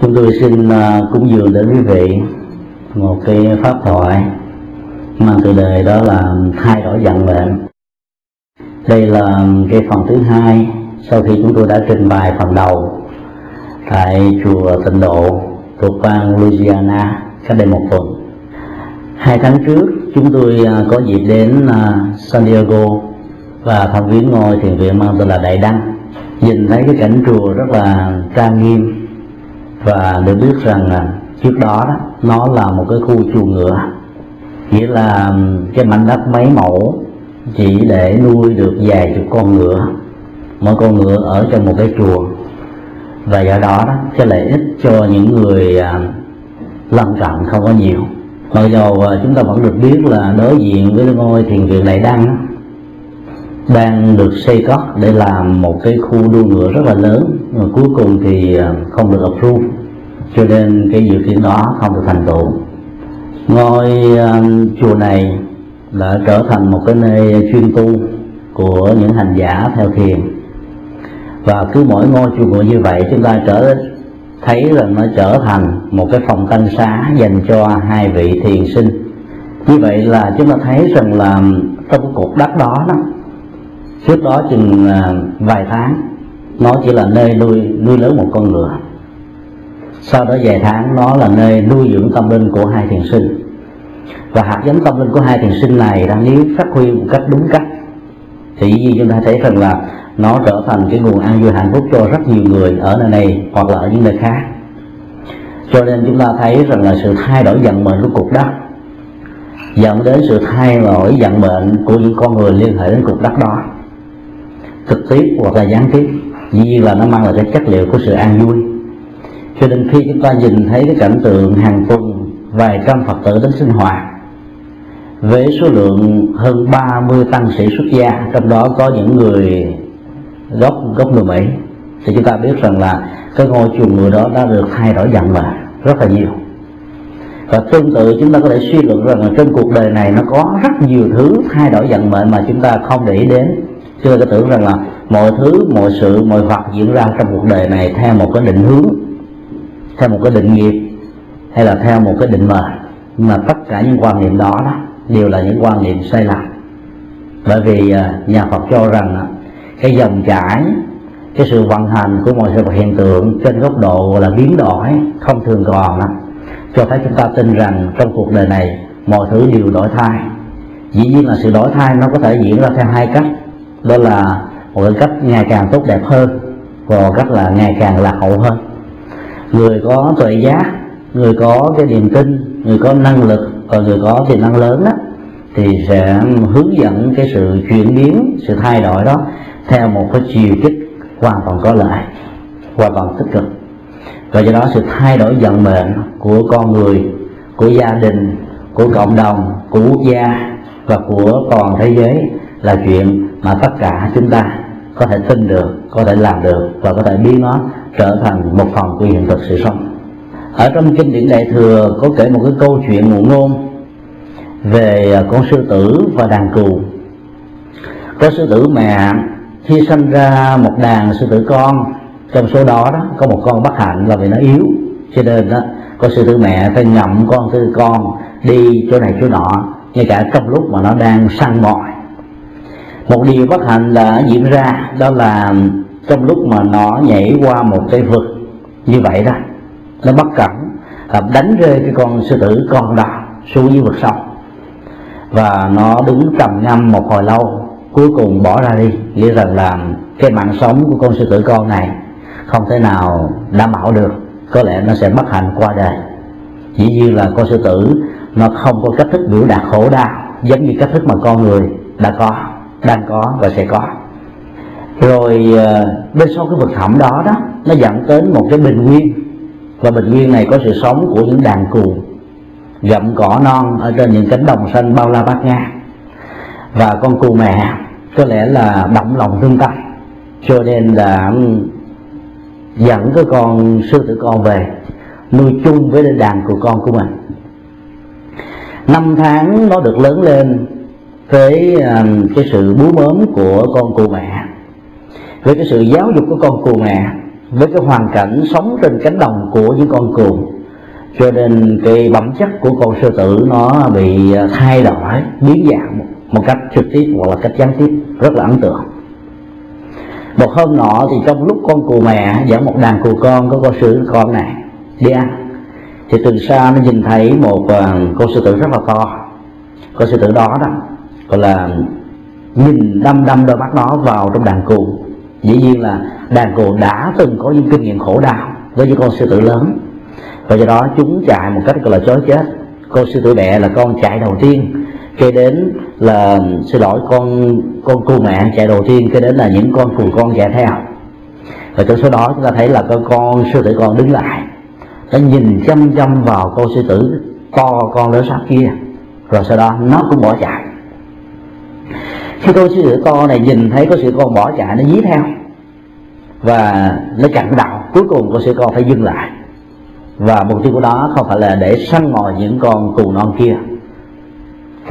Chúng tôi xin cúng dường đến quý vị một cái pháp thoại mang tựa đề đó là thay đổi vận mệnh. Đây là cái phần thứ hai sau khi chúng tôi đã trình bày phần đầu tại chùa Tịnh Độ thuộc bang Louisiana cách đây một tuần. 2 tháng trước chúng tôi có dịp đến San Diego và thăm viếng ngôi thiền viện mang tên là Đại Đăng. Nhìn thấy cái cảnh chùa rất là trang nghiêm và được biết rằng trước đó nó là một cái khu chuồng ngựa, nghĩa là cái mảnh đất mấy mẫu chỉ để nuôi được vài chục con ngựa, mỗi con ngựa ở trong một cái chuồng, và do đó cái lợi ích cho những người lân cận không có nhiều. Mặc dù chúng ta vẫn được biết là đối diện với ngôi thiền viện Đại Đăng đang được xây cất để làm một cái khu đua ngựa rất là lớn, mà cuối cùng thì không được approve, cho nên cái dự kiến đó không được thành tựu. Ngôi chùa này đã trở thành một cái nơi chuyên tu của những hành giả theo thiền, và cứ mỗi ngôi chùa ngựa như vậy chúng ta thấy là nó trở thành một cái phòng tăng xá dành cho 2 vị thiền sinh. Như vậy là chúng ta thấy rằng là trong cái cột đất đó trước đó chừng vài tháng nó chỉ là nơi nuôi lớn một con ngựa, sau đó vài tháng nó là nơi nuôi dưỡng tâm linh của 2 thiền sinh. Và hạt giống tâm linh của 2 thiền sinh này nếu phát huy một cách đúng cách thì chúng ta thấy rằng là nó trở thành cái nguồn an vui hạnh phúc cho rất nhiều người ở nơi này hoặc là ở những nơi khác. Cho nên chúng ta thấy rằng là sự thay đổi vận mệnh của cục đất dẫn đến sự thay đổi vận mệnh của những con người liên hệ đến cục đất đó, trực tiếp hoặc là gián tiếp. Dĩ nhiên là nó mang lại cái chất liệu của sự an vui. Cho nên khi chúng ta nhìn thấy cái cảnh tượng hàng tuần vài trăm Phật tử đến sinh hoạt với số lượng hơn 30 tăng sĩ xuất gia, trong đó có những người gốc người Mỹ, thì chúng ta biết rằng là cái ngôi chùa người đó đã được thay đổi vận mệnh rất là nhiều. Và tương tự chúng ta có thể suy luận rằng là trên cuộc đời này nó có rất nhiều thứ thay đổi vận mệnh mà chúng ta không để ý đến. Chúng ta có tưởng rằng là mọi thứ, mọi sự, mọi vật diễn ra trong cuộc đời này theo một cái định hướng, theo một cái định nghiệp, hay là theo một cái định mệnh. Nhưng mà tất cả những quan niệm đó đều là những quan niệm sai lầm. Bởi vì nhà Phật cho rằng cái dòng chảy, cái sự vận hành của mọi sự vật hiện tượng trên góc độ là biến đổi không thường còn cho thấy chúng ta tin rằng trong cuộc đời này mọi thứ đều đổi thay. Dĩ nhiên là sự đổi thay nó có thể diễn ra theo 2 cách, đó là một cái cách ngày càng tốt đẹp hơn và một cách là ngày càng lạc hậu hơn. Người có tuệ giác, người có cái niềm tin, người có năng lực và người có tiềm năng lớn thì sẽ hướng dẫn cái sự chuyển biến, sự thay đổi đó theo một cái chiều kích hoàn toàn có lợi, hoàn toàn tích cực. Và do đó sự thay đổi vận mệnh của con người, của gia đình, của cộng đồng, của quốc gia và của toàn thế giới là chuyện mà tất cả chúng ta có thể tin được, có thể làm được và có thể biến nó trở thành một phần của hiện thực sự sống. Ở trong kinh điển Đại Thừa có kể một cái câu chuyện ngụ ngôn về con sư tử và đàn cừu. Có sư tử mẹ khi sanh ra một đàn sư tử con, trong số đó có một con bất hạnh là vì nó yếu, cho nên con sư tử mẹ phải ngậm con sư tử con đi chỗ này chỗ nọ, ngay cả trong lúc mà nó đang săn mồi. Một điều bất hạnh đã diễn ra, đó là trong lúc mà nó nhảy qua một cái vực như vậy nó bất cẩn đánh rơi cái con sư tử con đó xuống dưới vực sâu, và nó đứng trầm ngâm một hồi lâu, cuối cùng bỏ ra đi, nghĩa rằng là cái mạng sống của con sư tử con này không thể nào đảm bảo được, có lẽ nó sẽ bất hạnh qua đời. Dĩ nhiên là con sư tử nó không có cách thức biểu đạt khổ đau giống như cách thức mà con người đã có, đang có và sẽ có. Rồi bên sau cái vực thẳm đó nó dẫn đến một cái bình nguyên, và bình nguyên này có sự sống của những đàn cừu gặm cỏ non ở trên những cánh đồng xanh bao la bát ngát. Và con cừu mẹ có lẽ là động lòng thương tâm, cho nên là dẫn cái con sư tử con về nuôi chung với đàn cừu con của mình. 5 tháng nó được lớn lên với cái sự bú mớm của con cừu mẹ, với cái sự giáo dục của con cừu mẹ, với cái hoàn cảnh sống trên cánh đồng của những con cừu, cho nên cái bẩm chất của con sư tử nó bị thay đổi, biến dạng một cách trực tiếp hoặc là cách gián tiếp, rất là ấn tượng. Một hôm nọ thì trong lúc con cừu mẹ dẫn một đàn cừu con của con sư tử con này đi ăn, thì từ xa nó nhìn thấy một con sư tử rất là to. Con sư tử đó gọi là nhìn đăm đôi mắt nó vào trong đàn cừu. Dĩ nhiên là đàn cừu đã từng có những kinh nghiệm khổ đau với những con sư tử lớn, và do đó chúng chạy một cách gọi là chối chết. Con sư tử mẹ là con chạy đầu tiên, kế đến là con cừu mẹ chạy đầu tiên, kế đến là những con cừu con chạy theo. Và trong số đó chúng ta thấy là con sư tử con đứng lại, nó nhìn chăm chăm vào con sư tử to con lớn sát kia, rồi sau đó nó cũng bỏ chạy. Khi con sư tử to này nhìn thấy con sư tử con bỏ chạy, nó dí theo và nó chặn đầu. Cuối cùng con sư tử con phải dừng lại, và mục tiêu của nó không phải là để săn mồi những con cừu non kia, và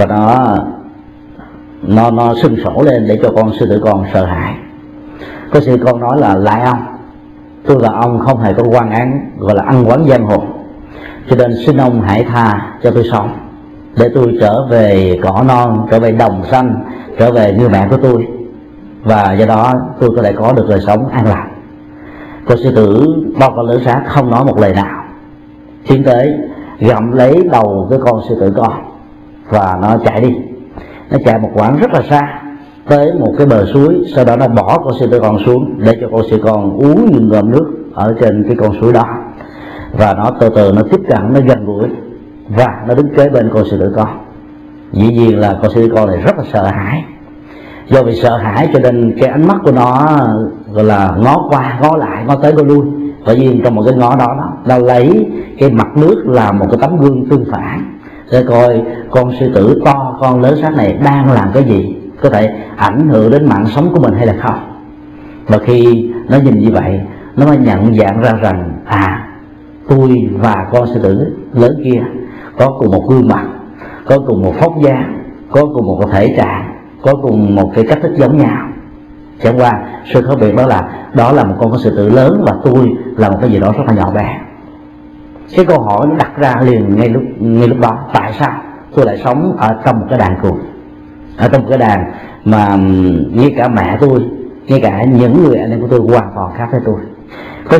nó sưng sổ lên để cho con sư tử con sợ hãi. Con sư tử con nói là: lại ông, tôi và ông không hề có quan án gọi là ăn quán giang hồ, cho nên xin ông hãy tha cho tôi sống, để tôi trở về cỏ non, trở về đồng xanh, trở về như mẹ của tôi, và do đó tôi có thể có được đời sống an lạc. Con sư tử to con lớn sát không nói một lời nào, tiến tới gặm lấy đầu cái con sư tử con và nó chạy đi. Nó chạy một quãng rất là xa tới một cái bờ suối, sau đó nó bỏ con sư tử con xuống để cho con sư tử con uống những ngụm nước ở trên cái con suối đó, và nó từ từ nó tiếp cận, nó gần gũi và nó đứng kế bên con sư tử con. Dĩ nhiên là con sư tử con này rất là sợ hãi. Do vì sợ hãi cho nên cái ánh mắt của nó gọi là ngó qua ngó lại, ngó tới ngó lui. Bởi vì trong một cái ngó đó nó lấy cái mặt nước làm một cái tấm gương tương phản để coi con sư tử to con lớn sát này đang làm cái gì, có thể ảnh hưởng đến mạng sống của mình hay là không. Và khi nó nhìn như vậy, nó mới nhận dạng ra rằng tôi và con sư tử lớn kia có cùng một gương mặt, có cùng một phóc dáng, có cùng một thể trạng, có cùng một cái cách thức giống nhau. Chẳng qua sự khác biệt đó là một con sư tử lớn và tôi là một cái gì đó rất là nhỏ bé. Cái câu hỏi nó đặt ra liền ngay lúc đó: tại sao tôi lại sống ở trong một cái đàn cừu, ở trong một cái đàn mà ngay cả mẹ tôi, ngay cả những người anh em của tôi hoàn toàn khác với tôi. Con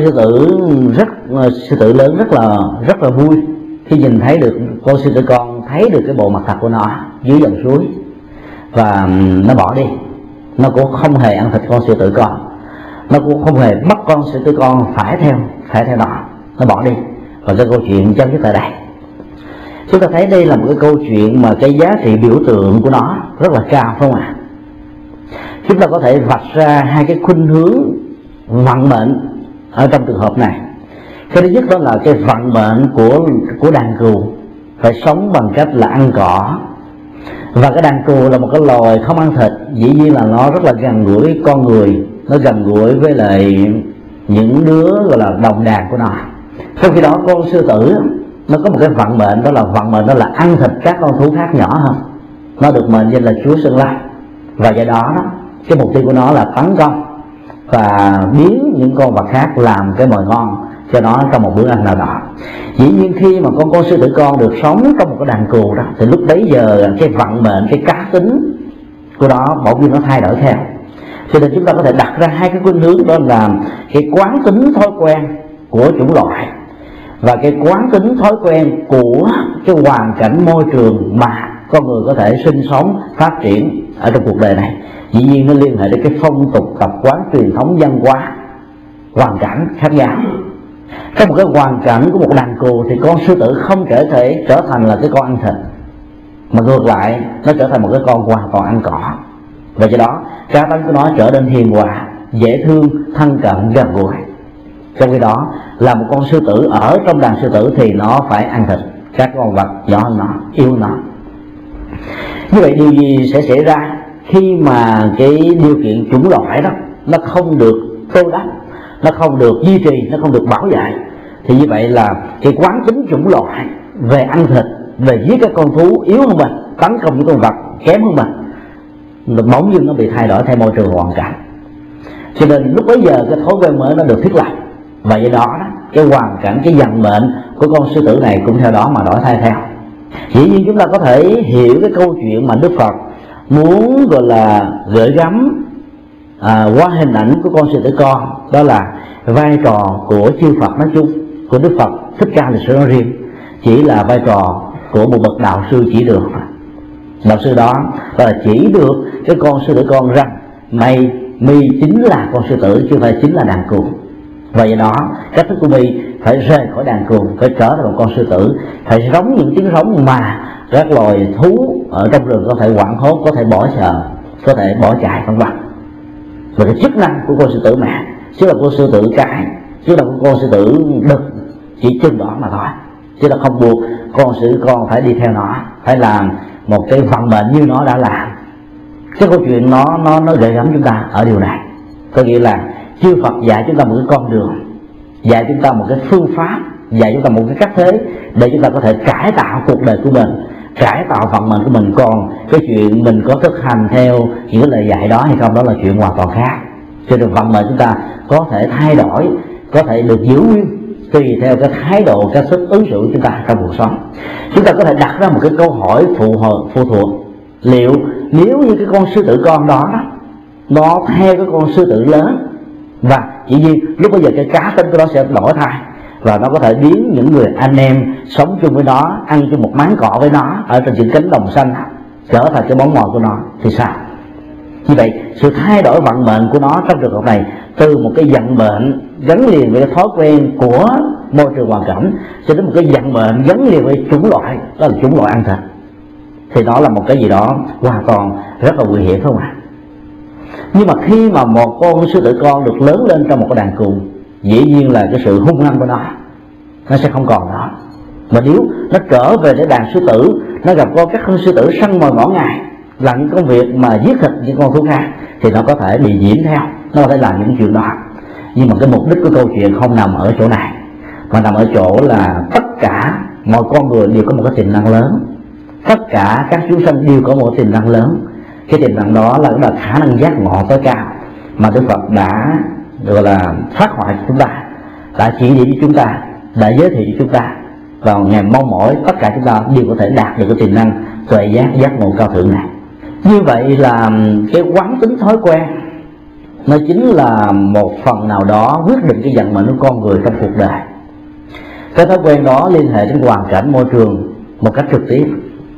sư tử lớn rất là vui khi nhìn thấy được con sư tử con, thấy được cái bộ mặt thật của nó dưới dòng suối, và nó bỏ đi. Nó cũng không hề ăn thịt con sư tử con, nó cũng không hề bắt con sư tử con phải theo nó bỏ đi. Và cái câu chuyện chấm dứt tại đây. Chúng ta thấy đây là một cái câu chuyện mà cái giá trị biểu tượng của nó rất là cao, phải không ạ? Chúng ta có thể vạch ra hai cái khuynh hướng vận mệnh ở trong trường hợp này. Cái thứ nhất đó là cái vận mệnh của đàn cừu phải sống bằng cách là ăn cỏ. Và cái đàn cừu là một cái loài không ăn thịt, dĩ nhiên là nó rất là gần gũi với con người, nó gần gũi với lại những đứa gọi là đồng đàn của nó. Trong khi đó con sư tử nó có một cái vận mệnh, đó là ăn thịt các con thú khác nhỏ hơn. Nó được mệnh danh là chúa Sơn La, và do đó cái mục tiêu của nó là tấn công và biến những con vật khác làm cái mồi ngon cho nó trong một bữa ăn nào đó. Dĩ nhiên khi mà con sư tử con được sống trong một cái đàn cừu đó, thì lúc bấy giờ cái vận mệnh, cái cá tính của nó bỗng nhiên nó thay đổi theo. Cho nên chúng ta có thể đặt ra hai cái khuynh hướng, đó là cái quán tính thói quen của chủng loại và cái quán tính thói quen của cái hoàn cảnh môi trường mà con người có thể sinh sống, phát triển ở trong cuộc đời này. Dĩ nhiên nó liên hệ đến cái phong tục tập quán, truyền thống văn hóa, hoàn cảnh khác nhau. Trong một cái hoàn cảnh của một đàn cừu thì con sư tử không thể trở thành là cái con ăn thịt, mà ngược lại nó trở thành một cái con hoàn toàn ăn cỏ. Và do đó cá tính của nó trở nên hiền hòa, dễ thương, thân cận, gần gũi. Trong khi đó là một con sư tử ở trong đàn sư tử thì nó phải ăn thịt các con vật nhỏ hơn nó, yêu nó. Như vậy điều gì sẽ xảy ra khi mà cái điều kiện chủng loại đó nó không được tô đắp, nó không được duy trì, nó không được bảo vệ, thì như vậy là cái quán tính chủng loại về ăn thịt, về giết các con thú yếu hơn mình, tấn công những con vật kém hơn mình, bỗng dưng nó bị thay đổi theo môi trường hoàn cảnh. Cho nên lúc bấy giờ cái thói quen mới nó được thiết lập, Và do đó cái hoàn cảnh, cái vận mệnh của con sư tử này cũng theo đó mà đổi thay theo. Dĩ nhiên chúng ta có thể hiểu cái câu chuyện mà Đức Phật muốn gọi là gửi gắm qua hình ảnh của con sư tử con, đó là vai trò của chư Phật nói chung, của Đức Phật Thích Ca Lịch Sử nói riêng, chỉ là vai trò của một bậc đạo sư chỉ được. Đạo sư đó là chỉ được cái con sư tử con rằng mi chính là con sư tử chứ không phải chính là đàn cừu. Và do đó cách thức của mi phải rời khỏi đàn cừu, phải trở thành một con sư tử, phải sống những tiếng sống mà các loài thú ở trong rừng có thể hoảng hốt, có thể bỏ sợ, có thể bỏ chạy vân vân. Và cái chức năng của con sư tử mẹ chứ là con sư tử cái, chứ là con sư tử đực chỉ chừng đó mà thôi, chứ là không buộc con sư tử con phải đi theo nó, phải làm một cái vận mệnh như nó đã làm. Cái câu chuyện nó gợi gắm chúng ta ở điều này, có nghĩa là chư Phật dạy chúng ta một cái con đường, dạy chúng ta một cái phương pháp, dạy chúng ta một cái cách thế để chúng ta có thể cải tạo cuộc đời của mình, cải tạo vận mệnh của mình. Còn cái chuyện mình có thực hành theo những cái lời dạy đó hay không, đó là chuyện hoàn toàn khác. Cho nên vận mệnh chúng ta có thể thay đổi, có thể được giữ nguyên tùy theo cái thái độ, cái sức ứng xử của chúng ta trong cuộc sống. Chúng ta có thể đặt ra một cái câu hỏi phụ thuộc: liệu nếu như cái con sư tử con đó nó theo cái con sư tử lớn, và dĩ nhiên lúc bây giờ cái cá tính của nó sẽ đổi thay, và nó có thể biến những người anh em sống chung với nó, ăn chung một máng cỏ với nó ở trên những cánh đồng xanh trở thành cái món mồi của nó, thì sao? Như vậy sự thay đổi vận mệnh của nó trong trường hợp này, từ một cái vận mệnh gắn liền với cái thói quen của môi trường hoàn cảnh cho đến một cái vận mệnh gắn liền với chủng loại, đó là chủng loại ăn thịt, thì đó là một cái gì đó hoàn toàn rất là nguy hiểm, phải không ạ? Nhưng mà khi mà một con sư tử con được lớn lên trong một cái đàn cừu, dĩ nhiên là cái sự hung hăng của nó sẽ không còn đó. Mà nếu nó trở về để đàn sư tử, nó gặp các con sư tử săn mồi mỗi ngày, làm những công việc mà giết thịt những con thú khác, thì nó có thể bị nhiễm theo, nó có thể làm những chuyện đó. Nhưng mà cái mục đích của câu chuyện không nằm ở chỗ này, mà nằm ở chỗ là tất cả mọi con người đều có một cái tiềm năng lớn, tất cả các chúng sanh đều có một tiềm năng lớn. Cái tiềm năng đó là khả năng giác ngộ tối cao mà Đức Phật đã gọi là phát họa cho chúng ta, đã chỉ điểm cho chúng ta, đã giới thiệu cho chúng ta, và ngày mong mỏi tất cả chúng ta đều có thể đạt được cái tiềm năng tuệ giác ngộ cao thượng này. Như vậy là cái quán tính thói quen nó chính là một phần nào đó quyết định cái vận mệnh của con người trong cuộc đời. Cái thói quen đó liên hệ đến hoàn cảnh môi trường một cách trực tiếp,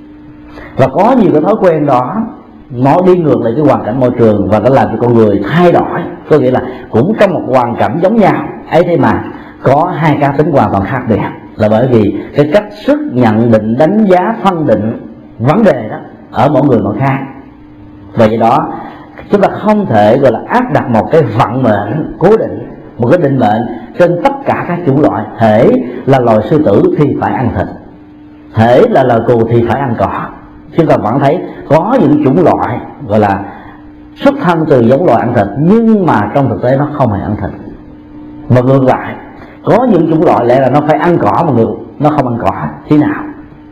và có nhiều cái thói quen đó nó đi ngược lại cái hoàn cảnh môi trường và nó làm cho con người thay đổi. Có nghĩa là cũng trong một hoàn cảnh giống nhau ấy, thế mà có hai cá tính hoàn toàn khác biệt, là bởi vì cái cách sức nhận định, đánh giá, phân định vấn đề đó ở mỗi người mỗi khác. Và do đó chúng ta không thể gọi là áp đặt một cái vận mệnh cố định, một cái định mệnh trên tất cả các chủng loại. Hễ là loài sư tử thì phải ăn thịt, hễ là loài cừu thì phải ăn cỏ. Chúng ta vẫn thấy có những chủng loại gọi là xuất thân từ giống loài ăn thịt, nhưng mà trong thực tế nó không hề ăn thịt. Và ngược lại, có những chủng loại lẽ là nó phải ăn cỏ mà nó không ăn cỏ thế nào.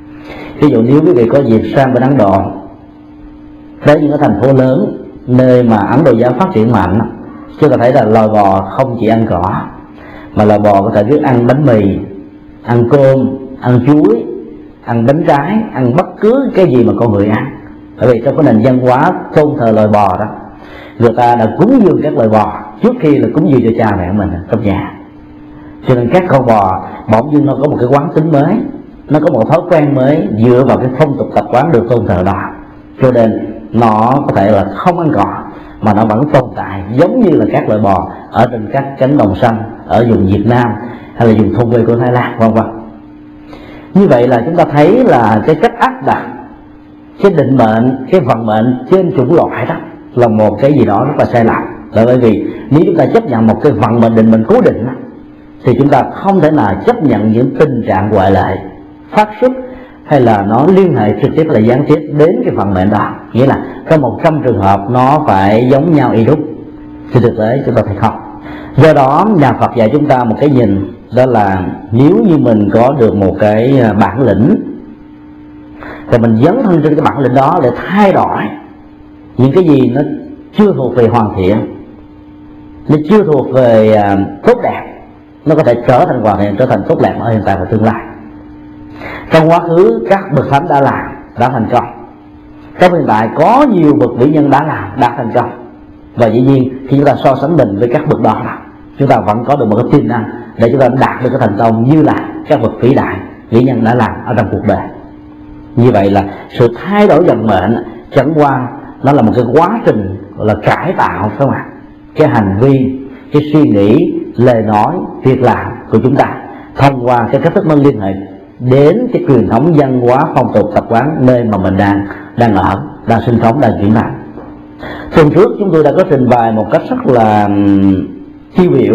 Ví dụ nếu quý vị có dịp sang bên Ấn Độ, tới những cái thành phố lớn nơi mà Ấn Độ giáo phát triển mạnh, chúng ta thấy là loài bò không chỉ ăn cỏ, mà loài bò có thể biết ăn bánh mì, ăn cơm, ăn chuối, ăn bánh trái, ăn bất cứ cái gì mà con người ăn. Bởi vì trong cái nền văn hóa tôn thờ loài bò đó, người ta đã cúng dường các loài bò trước khi là cúng dường cho cha mẹ mình trong nhà. Cho nên các con bò bỗng dưng nó có một cái quán tính mới, nó có một thói quen mới dựa vào cái phong tục tập quán được tôn thờ đó. Cho nên nó có thể là không ăn cỏ mà nó vẫn tồn tại giống như là các loại bò ở trên các cánh đồng xanh ở vùng Việt Nam hay là vùng thôn quê của Thái Lan, vân vân. Như vậy là chúng ta thấy là cái cách áp đặt cái định mệnh, cái vận mệnh trên chủng loại đó là một cái gì đó rất là sai lầm. Là bởi vì nếu chúng ta chấp nhận một cái vận mệnh định mệnh cố định đó, thì chúng ta không thể nào chấp nhận những tình trạng ngoại lệ phát xuất hay là nó liên hệ trực tiếp là gián tiếp đến cái vận mệnh đó. Nghĩa là trong 100 trường hợp nó phải giống nhau y đúc, thì thực tế chúng ta thấy không. Do đó nhà Phật dạy chúng ta một cái nhìn, đó là nếu như mình có được một cái bản lĩnh thì mình dấn thân trên cái bản lĩnh đó để thay đổi những cái gì nó chưa thuộc về hoàn thiện, nó chưa thuộc về tốt đẹp, nó có thể hoàn thiện trở thành tốt đẹp ở hiện tại và tương lai. Trong quá khứ các bậc thánh đã làm, đã thành công. Trong hiện tại có nhiều bậc vĩ nhân đã làm, đã thành công. Và dĩ nhiên khi chúng ta so sánh mình với các bậc đó, chúng ta vẫn có được một cái tiềm năng để chúng ta đạt được cái thành công như là các bậc vĩ đại, vĩ nhân đã làm ở trong cuộc đời. Như vậy là sự thay đổi vận mệnh chẳng qua nó là một cái quá trình gọi là cải tạo, phải không ạ? Cái hành vi, cái suy nghĩ, lời nói, việc làm của chúng ta thông qua cái cách thức nó liên hệ đến cái truyền thống văn hóa, phong tục, tập quán nơi mà mình đang ở, đang sinh sống, đang chuyển thành. Tuần trước chúng tôi đã có trình bày một cách rất là tiêu biểu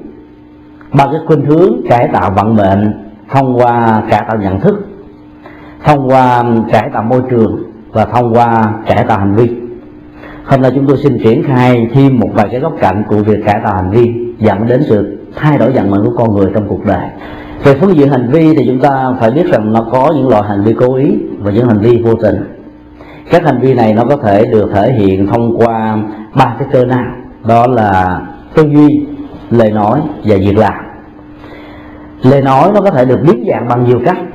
ba cái khuynh hướng cải tạo vận mệnh thông qua cải tạo nhận thức, thông qua cải tạo môi trường và thông qua cải tạo hành vi. Hôm nay chúng tôi xin triển khai thêm một vài cái góc cạnh của việc cải tạo hành vi dẫn đến sự thay đổi vận mệnh của con người trong cuộc đời. Về phương diện hành vi thì chúng ta phải biết rằng nó có những loại hành vi cố ý và những hành vi vô tình. Các hành vi này nó có thể được thể hiện thông qua ba cái cơ năng, đó là tư duy, lời nói và việc làm. Lời nói nó có thể được biến dạng bằng nhiều cách.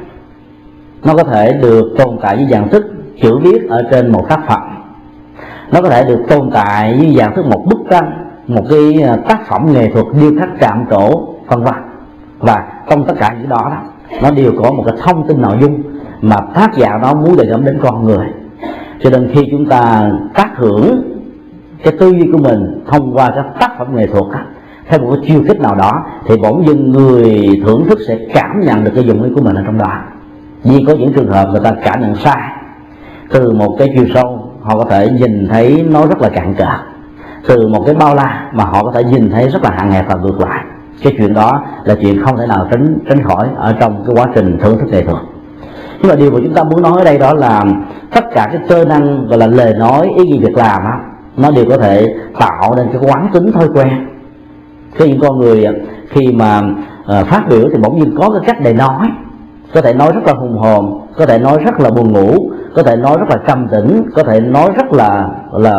Nó có thể được tồn tại với dạng thức chữ viết ở trên một tác phẩm. Nó có thể được tồn tại với dạng thức một bức tranh, một cái tác phẩm nghệ thuật điêu khắc chạm trổ, vân vân. Và trong tất cả những đó nó đều có một cái thông tin nội dung mà tác giả nó muốn đề cập đến con người. Cho nên khi chúng ta tác hưởng cái tư duy của mình thông qua các tác phẩm nghệ thuật theo một cái chiêu thức nào đó, thì bỗng dưng người thưởng thức sẽ cảm nhận được cái dụng ý của mình ở trong đó. Vì có những trường hợp người ta cảm nhận sai, từ một cái chiều sâu họ có thể nhìn thấy nó rất là cạn cỡ, từ một cái bao la mà họ có thể nhìn thấy rất là hạn hẹp và ngược lại. Cái chuyện đó là chuyện không thể nào tránh khỏi ở trong cái quá trình thưởng thức nghệ thuật. Nhưng mà điều mà chúng ta muốn nói ở đây đó là tất cả cái cơ năng gọi là lời nói, ý nghĩa việc làm nó đều có thể tạo nên cái quán tính thói quen. Khi những con người khi mà phát biểu thì bỗng nhiên có cái cách để nói, có thể nói rất là hùng hồn, có thể nói rất là buồn ngủ, có thể nói rất là trầm tĩnh, có thể nói rất là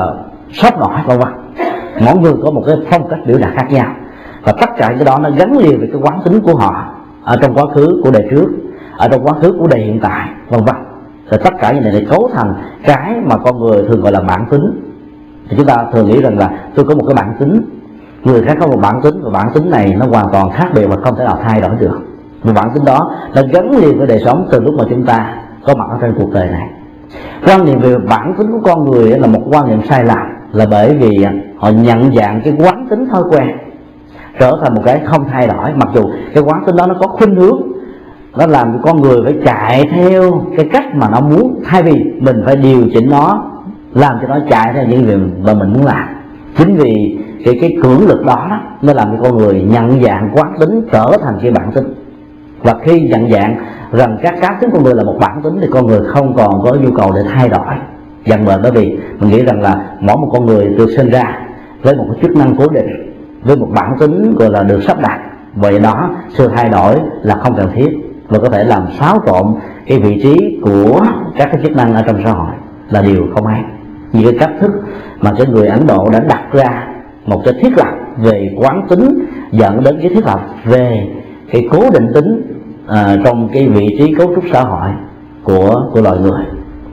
sốc nổi, vân vân. Mỗi người có một cái phong cách biểu đạt khác nhau, và tất cả cái đó nó gắn liền với cái quán tính của họ ở trong quá khứ của đời trước, ở trong quá khứ của đời hiện tại, vân vân. Rồi tất cả những này để cấu thành cái mà con người thường gọi là bản tính. Thì chúng ta thường nghĩ rằng là tôi có một cái bản tính, người khác có một bản tính, và bản tính này nó hoàn toàn khác biệt và không thể nào thay đổi được. Và bản tính đó nó gắn liền với đời sống từ lúc mà chúng ta có mặt ở trên cuộc đời này. Quan niệm về bản tính của con người là một quan niệm sai lầm, là bởi vì họ nhận dạng cái quán tính thói quen trở thành một cái không thay đổi, mặc dù cái quán tính đó nó có khuynh hướng, nó làm cho con người phải chạy theo cái cách mà nó muốn, thay vì mình phải điều chỉnh nó, làm cho nó chạy theo những việc mà mình muốn làm. Chính vì cái cưỡng lực đó nó làm cho con người nhận dạng quán tính trở thành cái bản tính. Và khi nhận dạng rằng các cá tính con người là một bản tính thì con người không còn có nhu cầu để thay đổi dần mệnh, bởi vì mình nghĩ rằng là mỗi một con người được sinh ra với một cái chức năng cố định, với một bản tính gọi là được sắp đặt. Vậy đó, sự thay đổi là không cần thiết và có thể làm xáo trộn cái vị trí của các cái chức năng ở trong xã hội là điều không hay. Vì cái cách thức mà cái người Ấn Độ đã đặt ra một cái thiết lập về quán tính dẫn đến cái thiết lập về cái cố định tính trong cái vị trí cấu trúc xã hội của loài người,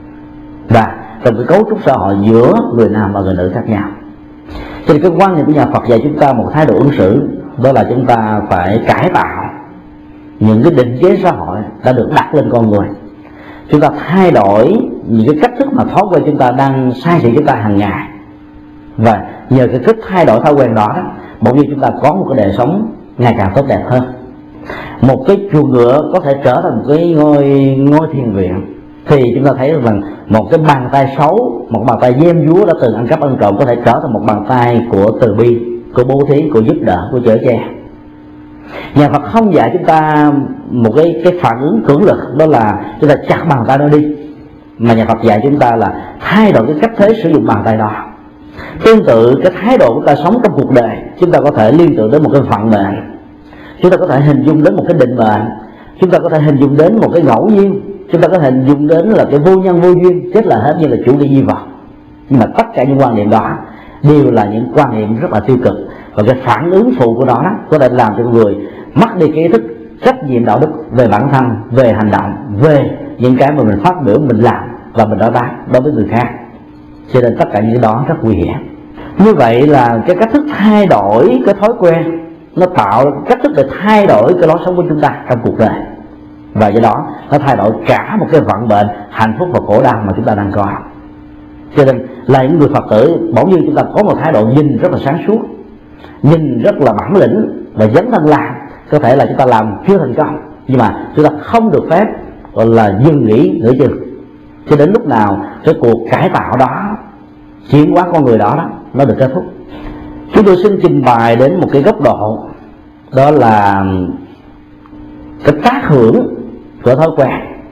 và trong cái cấu trúc xã hội giữa người nam và người nữ khác nhau. Cho nên cái quan niệm của nhà Phật dạy chúng ta một thái độ ứng xử, đó là chúng ta phải cải tạo những cái định chế xã hội đã được đặt lên con người. Chúng ta thay đổi những cái cách thức mà thói quen chúng ta đang sai sử chúng ta hàng ngày, và nhờ cái cách thay đổi thói quen đó bỗng nhiên chúng ta có một cái đời sống ngày càng tốt đẹp hơn. Một cái chuồng ngựa có thể trở thành một cái ngôi thiền viện, thì chúng ta thấy rằng một cái bàn tay xấu, một bàn tay gem dúa đã từng ăn cắp ăn trộm có thể trở thành một bàn tay của từ bi, của bố thí, của giúp đỡ, của chở che. Nhà Phật không dạy chúng ta một cái phản ứng cưỡng lực, đó là chúng ta chặt bàn tay nó đi, mà nhà Phật dạy chúng ta là thay đổi cái cách thế sử dụng bàn tay đó. Tương tự cái thái độ của ta sống trong cuộc đời, chúng ta có thể liên tưởng đến một cái vận mệnh, chúng ta có thể hình dung đến một cái định mệnh, chúng ta có thể hình dung đến một cái ngẫu nhiên, chúng ta có thể hình dung đến là cái vô nhân vô duyên, chết là hết như là chủ nghĩa duy vật. Nhưng mà tất cả những quan niệm đó đều là những quan niệm rất là tiêu cực, và cái phản ứng phụ của nó có thể làm cho người mất đi cái ý thức trách nhiệm đạo đức về bản thân, về hành động, về những cái mà mình phát biểu, mình làm và mình đối tác đối với người khác. Cho nên tất cả những cái đó rất nguy hiểm. Như vậy là cái cách thức thay đổi cái thói quen, nó tạo cách thức để thay đổi cái lối sống của chúng ta trong cuộc đời, và do đó nó thay đổi cả một cái vận mệnh hạnh phúc và khổ đau mà chúng ta đang có. Cho nên là những người Phật tử, bỗng nhiên chúng ta có một thái độ nhìn rất là sáng suốt, nhìn rất là bản lĩnh và dấn thân làm. Có thể là chúng ta làm chưa thành công, nhưng mà chúng ta không được phép gọi là dừng nghỉ nửa chừng, cho đến lúc nào cái cuộc cải tạo đó, chuyển hóa con người đó nó được kết thúc. Chúng tôi xin trình bày đến một cái góc độ, đó là cái tác hưởng của thói quen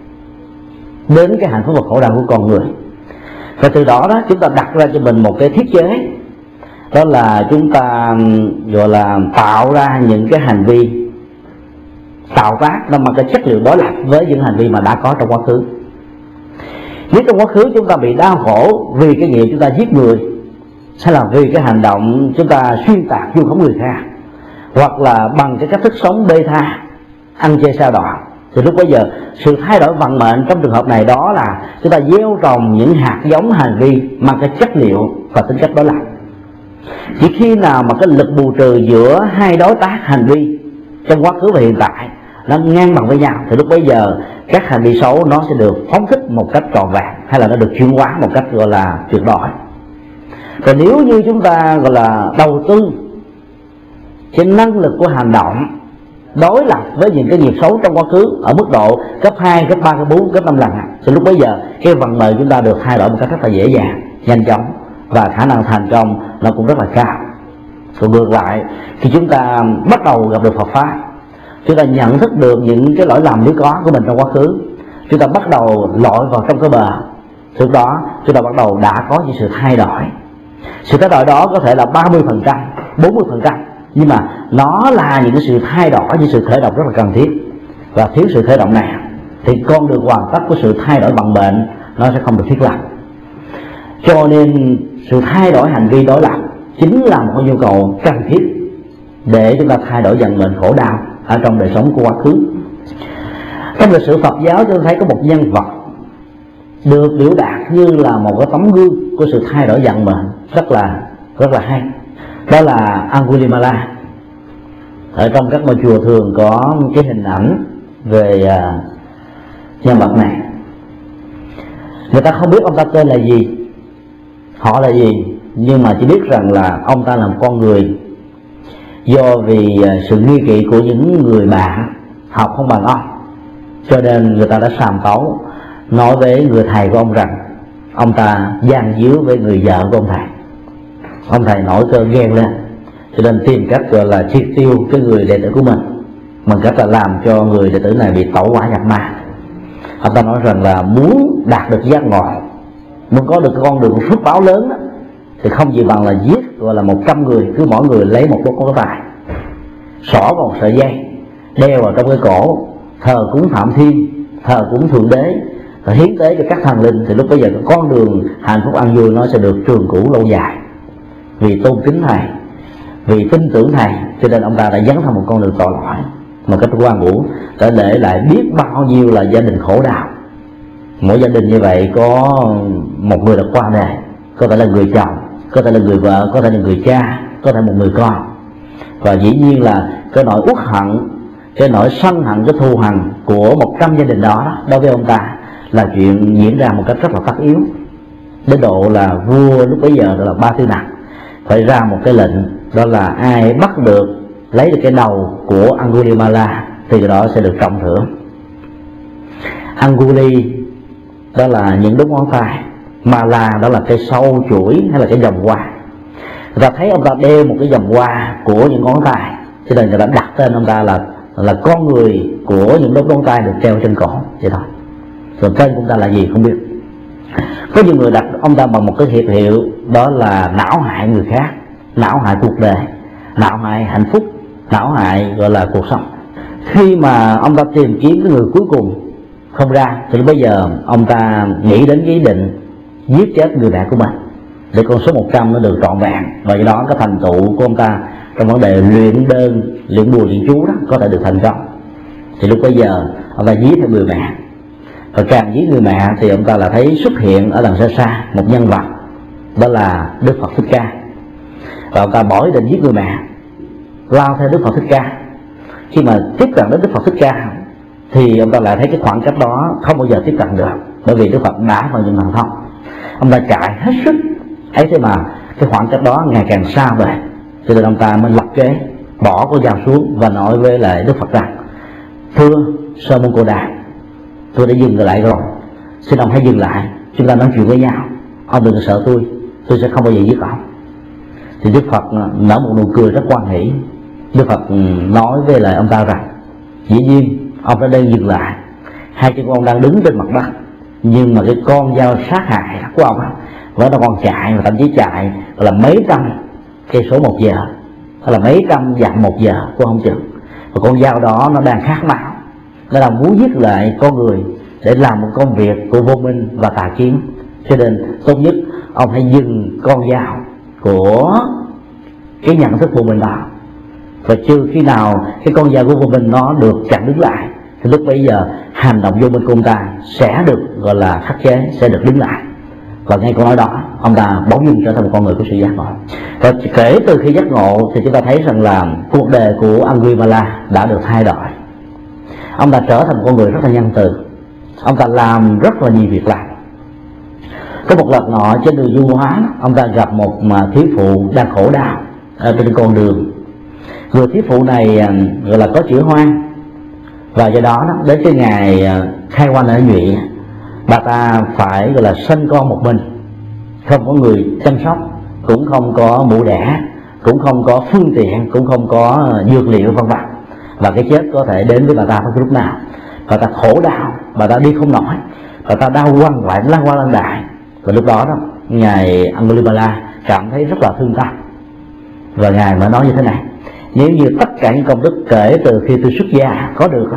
đến cái hạnh phúc và khổ đau của con người. Và từ đó chúng ta đặt ra cho mình một cái thiết chế, đó là chúng ta gọi là tạo ra những cái hành vi tạo tác nó mang cái chất liệu đối lập với những hành vi mà đã có trong quá khứ. Nếu trong quá khứ chúng ta bị đau khổ vì cái nghiệp chúng ta giết người, hay là vì cái hành động chúng ta xuyên tạc vu khống người khác, hoặc là bằng cái cách thức sống bê tha, ăn chơi sao đọa, thì lúc bấy giờ sự thay đổi vận mệnh trong trường hợp này đó là chúng ta gieo trồng những hạt giống hành vi mang cái chất liệu và tính cách đối lập. Chỉ khi nào mà cái lực bù trừ giữa hai đối tác hành vi trong quá khứ và hiện tại nó ngang bằng với nhau, thì lúc bấy giờ các hành vi xấu nó sẽ được phóng thích một cách trọn vẹn, hay là nó được chuyển hóa một cách gọi là tuyệt đối. Còn nếu như chúng ta gọi là đầu tư trên năng lực của hành động đối lập với những cái nghiệp xấu trong quá khứ ở mức độ cấp 2, cấp 3, cấp 4, cấp 5 lần, thì lúc bấy giờ cái vận mệnh chúng ta được thay đổi một cách rất là dễ dàng, nhanh chóng, và khả năng thành công nó cũng rất là cao. Còn ngược lại, khi chúng ta bắt đầu gặp được Phật pháp, chúng ta nhận thức được những cái lỗi lầm nếu có của mình trong quá khứ, chúng ta bắt đầu lội vào trong cái bờ, lúc đó chúng ta bắt đầu đã có những sự thay đổi. Sự thay đổi đó có thể là 30%, 40%, nhưng mà nó là những cái sự thay đổi, những sự khởi động rất là cần thiết. Và thiếu sự khởi động này thì con đường hoàn tất của sự thay đổi vận mệnh nó sẽ không được thiết lập. Cho nên sự thay đổi hành vi đối lập chính là một nhu cầu cần thiết để chúng ta thay đổi vận mệnh khổ đau ở trong đời sống của quá khứ. Trong lịch sử Phật giáo chúng ta thấy có một nhân vật được biểu đạt như là một cái tấm gương của sự thay đổi vận mệnh rất là hay, đó là Angulimala. Ở trong các ngôi chùa thường có cái hình ảnh về nhân vật này. Người ta không biết ông ta tên là gì, họ là gì, nhưng mà chỉ biết rằng là ông ta là một con người do vì sự nghi kỵ của những người bạn học không bằng cho nên người ta đã sàm tấu nói với người thầy của ông rằng ông ta gian díu với người vợ của ông thầy. Ông thầy nổi cơn ghen lên, cho nên tìm cách gọi là triệt tiêu cái người đệ tử của mình bằng cách là làm cho người đệ tử này bị tẩu hỏa nhập ma. Ông ta nói rằng là muốn đạt được giác ngộ, muốn có được con đường phước báo lớn đó, thì không gì bằng là giết gọi là 100 người, cứ mỗi người lấy một đốt có tài, xỏ vào một sợi dây đeo vào trong cái cổ, thờ cúng Phạm Thiên, thờ cúng Thượng Đế, và hiến tế cho các thần linh, thì lúc bây giờ con đường hạnh phúc an vui nó sẽ được trường cửu lâu dài. Vì tôn kính thầy, vì tin tưởng thầy, cho nên ông ta đã dấn thân một con đường tội lỗi một cách quan uổng, đã để lại biết bao nhiêu là gia đình khổ đau. Mỗi gia đình như vậy có một người đã qua đời, có thể là người chồng, có thể là người vợ, có thể là người cha, có thể một người con. Và dĩ nhiên là cái nỗi uất hận, cái nỗi sân hận, cái thù hằn của 100 gia đình đó đối với ông ta là chuyện diễn ra một cách rất là tất yếu, đến độ là vua lúc bấy giờ là Ba Tư Nặc phải ra một cái lệnh, đó là ai bắt được lấy được cái đầu của Angulimala thì cái đó sẽ được trọng thưởng. Anguli đó là những đốt ngón tay, Mala đó là cây sâu chuỗi hay là cái vòng hoa. Người ta thấy ông ta đeo một cái vòng hoa của những ngón tay, cho nên người ta đặt tên ông ta là con người của những đốt ngón tay được treo trên cổ vậy thôi. Rồi tên của ông ta là gì không biết. Có nhiều người đặt ông ta bằng một cái hiệp hiệu, đó là não hại người khác, não hại cuộc đời, não hại hạnh phúc, não hại gọi là cuộc sống. Khi mà ông ta tìm kiếm cái người cuối cùng không ra, thì bây giờ ông ta nghĩ đến ý định giết chết người bạn của mình để con số 100 nó được trọn vẹn, và do đó cái thành tựu của ông ta trong vấn đề luyện đơn, luyện bùa, luyện chú đó có thể được thành công. Thì lúc bây giờ ông ta dí theo người mẹ, và càng dí người mẹ thì ông ta là thấy xuất hiện ở đằng xa xa một nhân vật, đó là Đức Phật Thích Ca. Và ông ta bỏ ý định giết người mẹ, lao theo Đức Phật Thích Ca. Khi mà tiếp cận đến Đức Phật Thích Ca thì ông ta lại thấy cái khoảng cách đó không bao giờ tiếp cận được, bởi vì Đức Phật đã vào những thần thông. Ông ta chạy hết sức ấy, thế mà cái khoảng cách đó ngày càng xa về, cho nên ông ta mới lập kế bỏ con dao xuống và nói với lại Đức Phật rằng: thưa Sơ Môn Cồ Đà, tôi đã dừng lại rồi, xin ông hãy dừng lại, chúng ta nói chuyện với nhau, ông đừng sợ tôi sẽ không bao giờ giết ông. Thì Đức Phật nở một nụ cười rất hoan hỷ. Đức Phật nói với lại ông ta rằng: dĩ nhiên ông đã đang dừng lại, hai chân ông đang đứng trên mặt đất, nhưng mà cái con dao sát hại của ông vẫn đang còn chạy, và thậm chí chạy là mấy trăm cây số một giờ, hay là mấy trăm dặm một giờ của ông chừng. Và con dao đó nó đang khát máu, nó đang muốn giết lại con người để làm một công việc của vô minh và tà kiến. Cho nên tốt nhất ông hãy dừng con dao của cái nhận thức vô minh đó, và trừ khi nào cái con dao của vô minh nó được chặn đứng lại thì lúc bấy giờ hành động vô minh của ông ta sẽ được gọi là khắc chế, sẽ được đứng lại. Và ngay câu nói đó ông ta bỗng dưng trở thành một con người của sự giác ngộ. Và kể từ khi giác ngộ thì chúng ta thấy rằng là cuộc đời của Angulimala đã được thay đổi. Ông ta trở thành một con người rất là nhân từ, ông ta làm rất là nhiều việc làm. Có một lần nọ trên đường du hóa, ông ta gặp một thiếu phụ đang khổ đau ở trên con đường. Người thiếu phụ này gọi là có chữa hoang, và do đó đến cái ngày khai hoang ở nhụy, bà ta phải gọi là sinh con một mình, không có người chăm sóc, cũng không có mụ đẻ, cũng không có phương tiện, cũng không có dược liệu vân vân, và cái chết có thể đến với bà ta bất cứ lúc nào. Bà ta khổ đau, bà ta đi không nổi, bà ta đau quằn quại lăn qua lăn lại. Và lúc đó ngài Angulimala cảm thấy rất là thương tâm, và ngài mới nói như thế này: nếu như tất cả những công đức kể từ khi tôi xuất gia có được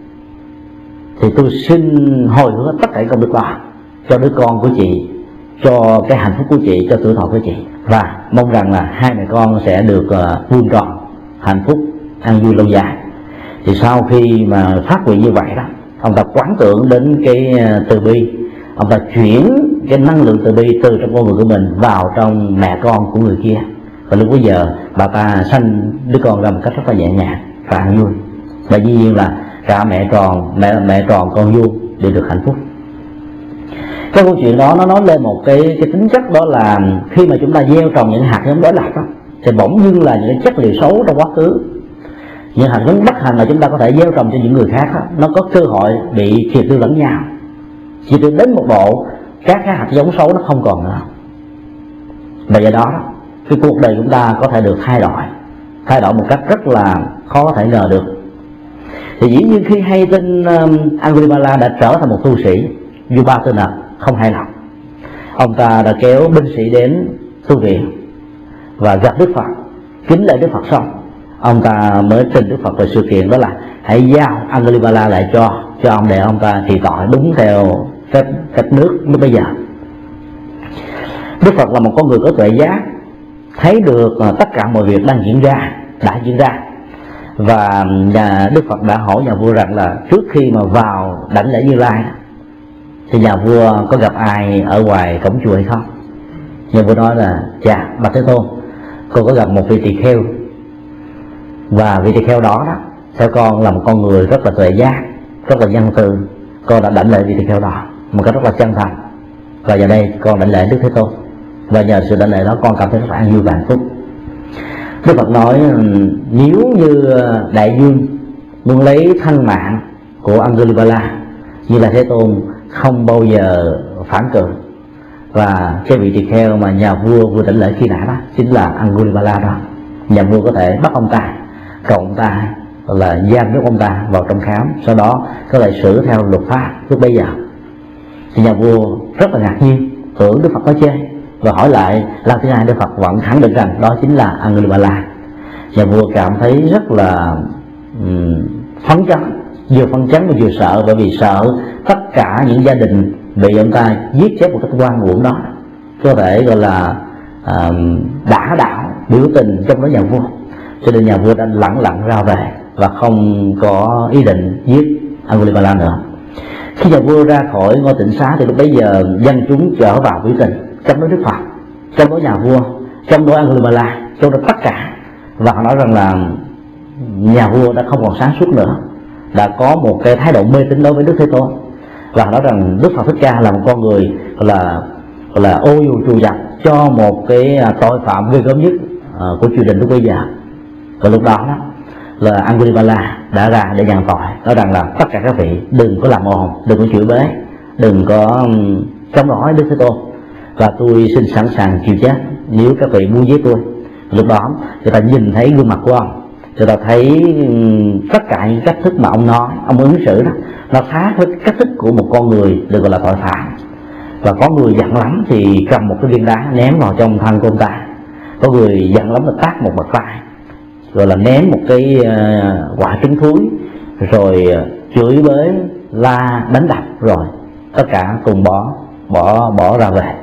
thì tôi xin hồi hướng tất cả những công đức đó cho đứa con của chị, cho cái hạnh phúc của chị, cho tuổi thọ của chị, và mong rằng là hai mẹ con sẽ được vuông tròn, hạnh phúc, an vui lâu dài. Thì sau khi mà phát nguyện như vậy đó, ông ta quán tưởng đến cái từ bi, ông ta chuyển cái năng lượng từ bi từ trong con người của mình vào trong mẹ con của người kia, và lúc bây giờ bà ta sanh đứa con ra một cách rất là nhẹ nhàng và an vui. Và dĩ nhiên là cả mẹ tròn con vuông đều được hạnh phúc. Cái câu chuyện đó nó nói lên một cái tính chất, đó là khi mà chúng ta gieo trồng những hạt giống đối lập đó, thì bỗng dưng là những cái chất liệu xấu trong quá khứ, những hạt giống bất hạnh mà chúng ta có thể gieo trồng cho những người khác đó, nó có cơ hội bị triệt tiêu lẫn nhau. Chỉ đến một độ các cái hạt giống xấu nó không còn nữa, và do đó cái cuộc đời chúng ta có thể được thay đổi một cách rất là khó có thể ngờ được. Thì dĩ nhiên khi hay tin Angulimala đã trở thành một tu sĩ, Yupatina không hài lòng, ông ta đã kéo binh sĩ đến tu viện và gặp Đức Phật, kính lễ Đức Phật xong, ông ta mới trình Đức Phật về sự kiện đó là hãy giao Angulimala lại cho ông để ông ta trị tội đúng theo cách nước lúc bây giờ. Đức Phật là một con người có tuệ giác, thấy được tất cả mọi việc đã diễn ra, và Đức Phật đã hỏi nhà vua rằng là trước khi mà vào đảnh lễ Như Lai thì nhà vua có gặp ai ở ngoài cổng chùa hay không? Nhà vua nói là: dạ bạch Thế Tôn, con có gặp một vị tỳ kheo, và vị tỳ kheo đó theo con là một con người rất là tuệ giác, rất là nhân từ. Con đã đảnh lễ vị tỳ kheo đó một cách rất là chân thành, và giờ đây con đảnh lễ Đức Thế Tôn, và nhờ sự đảnh lễ đó con cảm thấy rất là an vui và hạnh phúc. Đức Phật nói: nếu như đại dương muốn lấy thân mạng của Angulimala, Như Lai Thế Tôn không bao giờ phản cự, và cái vị tỳ kheo mà nhà vua vừa đảnh lễ khi nãy đó chính là Angulimala đó. Nhà vua có thể bắt ông ta, cầu ông ta, là giam nhốt ông ta vào trong khám, sau đó có thể xử theo luật pháp lúc bấy giờ. Thì nhà vua rất là ngạc nhiên, tưởng Đức Phật có chê, và hỏi lại lần thứ hai, Đức Phật vẫn khẳng định rằng đó chính là Angulimala. Nhà vua cảm thấy rất là phấn chấn, vừa phấn chấn và vừa sợ, bởi vì sợ tất cả những gia đình bị ông ta giết chết một cách oan uổng đó có thể gọi là đả đạo biểu tình trong đó nhà vua. cho nên nhà vua đã lẳng lặng ra về và không có ý định giết Angulimala nữa. Khi nhà vua ra khỏi ngôi tịnh xá thì lúc bấy giờ dân chúng trở vào biểu tình, trong đó Đức Phật, trong đó nhà vua, trong đó Angulimala, trong đó tất cả, và họ nói rằng là nhà vua đã không còn sáng suốt nữa, đã có một cái thái độ mê tín đối với Đức Thế Tôn, và họ nói rằng Đức Phật Thích Ca là một con người là ô dù trù dập cho một cái tội phạm ghê gớm nhất của triều đình lúc bây giờ. Và lúc đó là Angulimala đã ra để nhận tội, nói rằng là tất cả các vị đừng có làm ồn, đừng có chửi bới, đừng có chống đối Đức Thế Tôn, và tôi xin sẵn sàng chịu chết nếu các vị muốn giết tôi. Lúc đó người ta nhìn thấy gương mặt của ông, người ta thấy tất cả những cách thức mà ông nói, ông ứng xử đó, nó khác với cách thức của một con người được gọi là tội phạm. Và có người giận lắm thì cầm một cái viên đá ném vào trong thân của ông ta, có người giận lắm là tát một bạt tai, rồi là ném một cái quả trứng thúi, rồi chửi bới, la, đánh đập, rồi tất cả cùng bỏ ra về.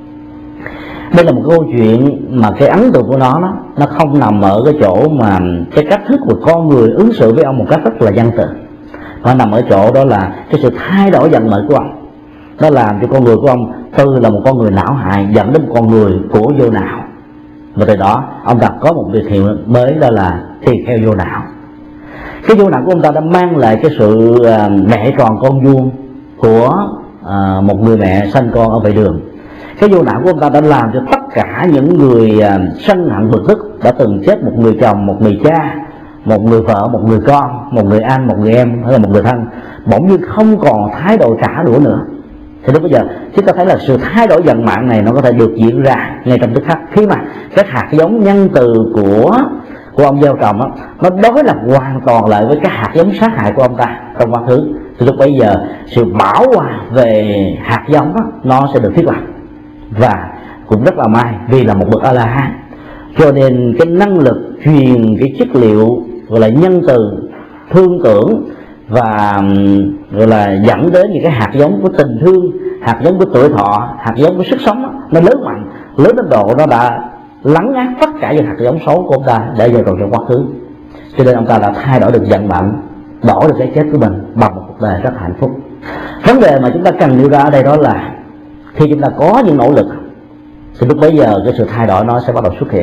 Đây là một câu chuyện mà cái ấn tượng của nó không nằm ở cái chỗ mà cái cách thức của con người ứng xử với ông một cách rất là văn tự, mà nằm ở chỗ đó là cái sự thay đổi vận mệnh của ông. Nó làm cho con người của ông từ là một con người não hại dẫn đến một con người của vô não, và từ đó ông ta có một biệt hiệu mới, đó là tỳ kheo vô não. Cái vô não của ông ta đã mang lại cái sự mẹ tròn con vuông của một người mẹ sanh con ở vệ đường. Cái vô não của ông ta đã làm cho tất cả những người sân hận bực tức, đã từng chết một người chồng, một người cha, một người vợ, một người con, một người anh, một người em hay là một người thân, bỗng nhiên không còn thái độ trả đũa nữa. Thì lúc bây giờ chúng ta thấy là sự thay đổi vận mạng này nó có thể được diễn ra ngay trong tức khắc, khi mà cái hạt giống nhân từ của ông gieo trồng đó, nó đối lập hoàn toàn lại với cái hạt giống sát hại của ông ta trong quá khứ. Thì lúc bây giờ sự bảo hòa về hạt giống đó, nó sẽ được thiết lập, và cũng rất là may vì là một bậc A La Hán, cho nên cái năng lực truyền cái chất liệu gọi là nhân từ, thương tưởng và gọi là dẫn đến những cái hạt giống của tình thương, hạt giống của tuổi thọ, hạt giống của sức sống đó, nó lớn mạnh, lớn đến độ nó đã lấn át tất cả những hạt giống xấu của ông ta để gieo trồng trong quá khứ. Cho nên ông ta đã thay đổi được vận mệnh, đổi được cái chết của mình bằng một cuộc đời rất hạnh phúc. Vấn đề mà chúng ta cần nêu ra ở đây đó là khi chúng ta có những nỗ lực thì lúc bấy giờ cái sự thay đổi nó sẽ bắt đầu xuất hiện,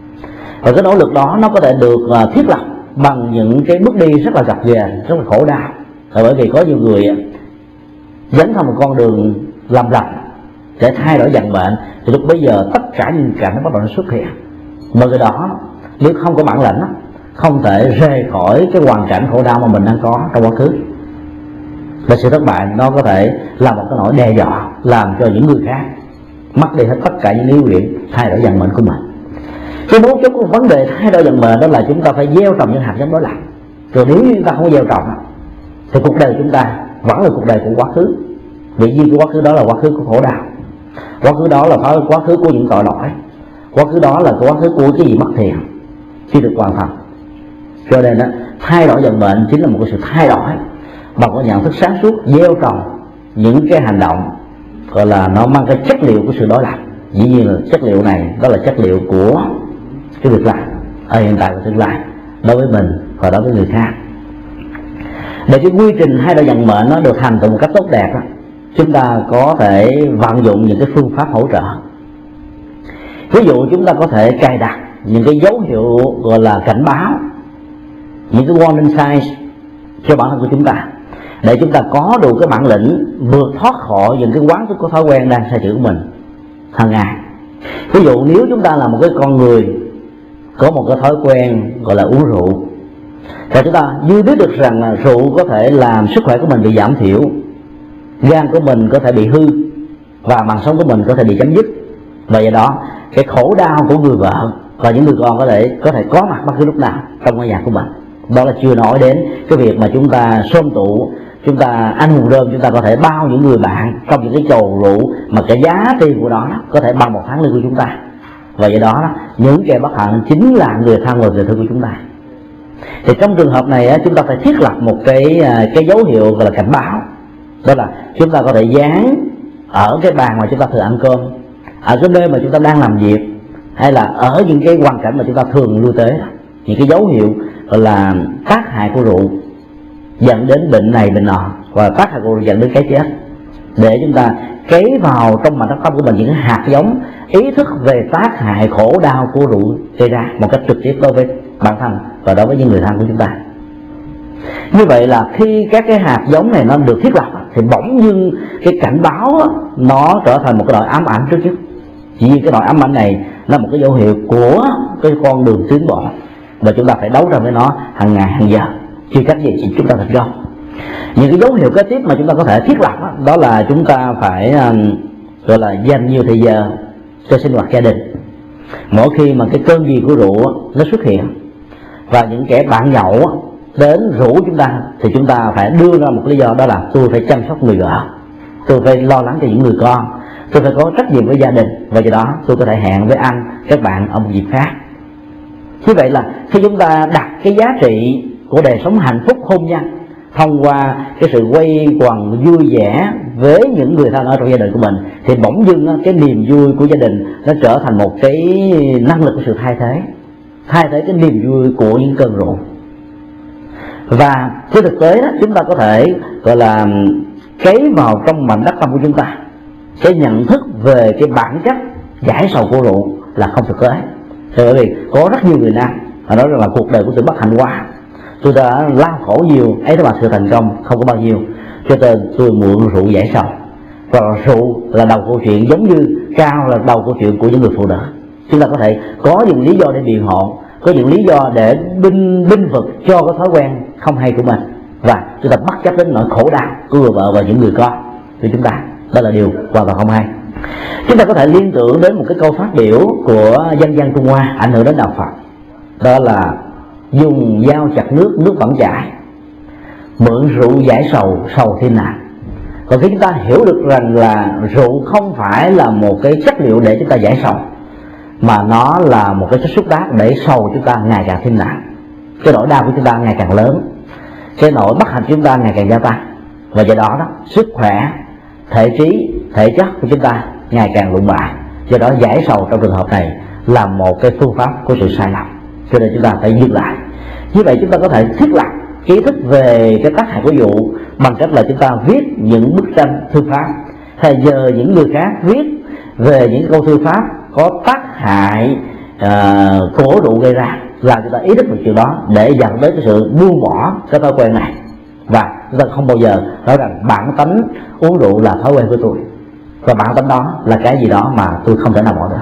và cái nỗ lực đó nó có thể được thiết lập bằng những cái bước đi rất là gập ghềnh, rất là khổ đau. Bởi vì có nhiều người dấn theo một con đường lầm lầm để thay đổi vận mệnh, thì lúc bấy giờ tất cả những cảnh nó bắt đầu nó xuất hiện. Mà cái đó nếu không có bản lĩnh không thể rời khỏi cái hoàn cảnh khổ đau mà mình đang có trong quá khứ, và sự thất bại nó có thể là một cái nỗi đe dọa làm cho những người khác mất đi hết tất cả những lý nguyện thay đổi vận mệnh của mình. Cái mấu chốt của vấn đề thay đổi vận mệnh đó là chúng ta phải gieo trồng những hạt giống đó lại. Rồi nếu như chúng ta không gieo trồng thì cuộc đời chúng ta vẫn là cuộc đời của quá khứ. Vì gì của quá khứ đó là quá khứ của khổ đau, quá khứ đó là quá khứ của những tội lỗi, quá khứ đó là quá khứ của cái gì mất thiện chưa được hoàn thành. Cho nên thay đổi vận mệnh chính là một cái sự thay đổi bằng cái nhận thức sáng suốt, gieo trồng những cái hành động gọi là nó mang cái chất liệu của sự đối lập. Dĩ nhiên là chất liệu này đó là chất liệu của cái việc làm ở hiện tại và tương lai đối với mình và đối với người khác. Để cái quy trình thay đổi vận mệnh nó được thành tựu một cách tốt đẹp đó, chúng ta có thể vận dụng những cái phương pháp hỗ trợ. Ví dụ chúng ta có thể cài đặt những cái dấu hiệu gọi là cảnh báo, những cái warning signs cho bản thân của chúng ta, để chúng ta có đủ cái bản lĩnh vượt thoát khỏi những cái quán thức của thói quen đang sai chữ của mình hàng ngày. Ví dụ nếu chúng ta là một cái con người có một cái thói quen gọi là uống rượu, và chúng ta dư biết được rằng là rượu có thể làm sức khỏe của mình bị giảm thiểu, gan của mình có thể bị hư, và mạng sống của mình có thể bị chấm dứt. Và do đó cái khổ đau của người vợ và những người con có thể có mặt bất cứ lúc nào trong ngôi nhà của mình. Đó là chưa nói đến cái việc mà chúng ta xôm tụ, chúng ta ăn hùng rơm, chúng ta có thể bao những người bạn trong những cái chầu rượu mà cái giá tiền của nó có thể bằng một tháng lương của chúng ta. Và do đó những kẻ bất hạnh chính là người thân và người thân của chúng ta. Thì trong trường hợp này chúng ta phải thiết lập một cái dấu hiệu gọi là cảnh báo. Đó là chúng ta có thể dán ở cái bàn mà chúng ta thường ăn cơm, ở cái nơi mà chúng ta đang làm việc, hay là ở những cái hoàn cảnh mà chúng ta thường lưu tới. những cái dấu hiệu gọi là tác hại của rượu dẫn đến bệnh này bệnh nọ, và tác hại của rượu dẫn đến cái chết, để chúng ta cấy vào trong mạch tâm của mình những hạt giống ý thức về tác hại khổ đau của rượu gây ra một cách trực tiếp đối với bản thân và đối với những người thân của chúng ta. Như vậy là khi các cái hạt giống này nó được thiết lập thì bỗng dưng cái cảnh báo nó trở thành một cái nỗi ám ảnh trước trước. Chỉ vì cái nỗi ám ảnh này là một cái dấu hiệu của cái con đường tiến bộ, và chúng ta phải đấu tranh với nó hàng ngày hàng giờ, chưa cách gì thì chúng ta thành công. Những cái dấu hiệu kế tiếp mà chúng ta có thể thiết lập đó là chúng ta phải gọi là dành nhiều thời giờ cho sinh hoạt gia đình. Mỗi khi mà cái cơn gì của rượu nó xuất hiện và những kẻ bạn nhậu đến rủ chúng ta, thì chúng ta phải đưa ra một lý do, đó là tôi phải chăm sóc người vợ, tôi phải lo lắng cho những người con, tôi phải có trách nhiệm với gia đình, và do đó tôi có thể hẹn với anh, các bạn ở một dịp khác. Như vậy là khi chúng ta đặt cái giá trị của đời sống hạnh phúc hôn nhân thông qua cái sự quây quần vui vẻ với những người thân ở trong gia đình của mình, thì bỗng dưng cái niềm vui của gia đình nó trở thành một cái năng lực của sự thay thế cái niềm vui của những cơn rượu. Và trên thực tế đó, chúng ta có thể gọi là cấy vào trong mảnh đất tâm của chúng ta cái nhận thức về cái bản chất giải sầu của rượu là không thực tế. Bởi vì có rất nhiều người nam họ nói rằng là cuộc đời của tôi bất hạnh quá, tôi đã lao khổ nhiều ấy, đó mà sự thành công không có bao nhiêu, cho nên tôi mượn rượu giải sầu. Và rượu là đầu câu chuyện, giống như cao là đầu câu chuyện của những người phụ nữ. Chúng ta có thể có những lý do để biện hộ, có những lý do để binh vực cho cái thói quen không hay của mình, và chúng ta bất chấp đến nỗi khổ đau của người vợ và những người con của chúng ta. Đó là điều hoàn toàn không hay. Chúng ta có thể liên tưởng đến một cái câu phát biểu của dân gian Trung Hoa ảnh hưởng đến đạo Phật, đó là dùng dao chặt nước, nước vẫn chảy; mượn rượu giải sầu, sầu thêm nặng. Còn khi chúng ta hiểu được rằng là rượu không phải là một cái chất liệu để chúng ta giải sầu, mà nó là một cái chất xúc tác để sầu chúng ta ngày càng thêm nặng, cái nỗi đau của chúng ta ngày càng lớn, cái nỗi bất hạnh của chúng ta ngày càng gia tăng, và do đó sức khỏe, thể trí, thể chất của chúng ta ngày càng lụng bại. Do đó giải sầu trong trường hợp này là một cái phương pháp của sự sai lầm, cho nên chúng ta phải dừng lại. Như vậy chúng ta có thể thiết lập ý thức về cái tác hại của rượu bằng cách là chúng ta viết những bức tranh thư pháp, hay nhờ những người khác viết về những câu thư pháp có tác hại của rượu gây ra, làm chúng ta ý thức được chuyện đó để dẫn đến cái sự buông bỏ cái thói quen này. Và chúng ta không bao giờ nói rằng bản tánh uống rượu là thói quen của tôi, và bản tánh đó là cái gì đó mà tôi không thể nào bỏ được.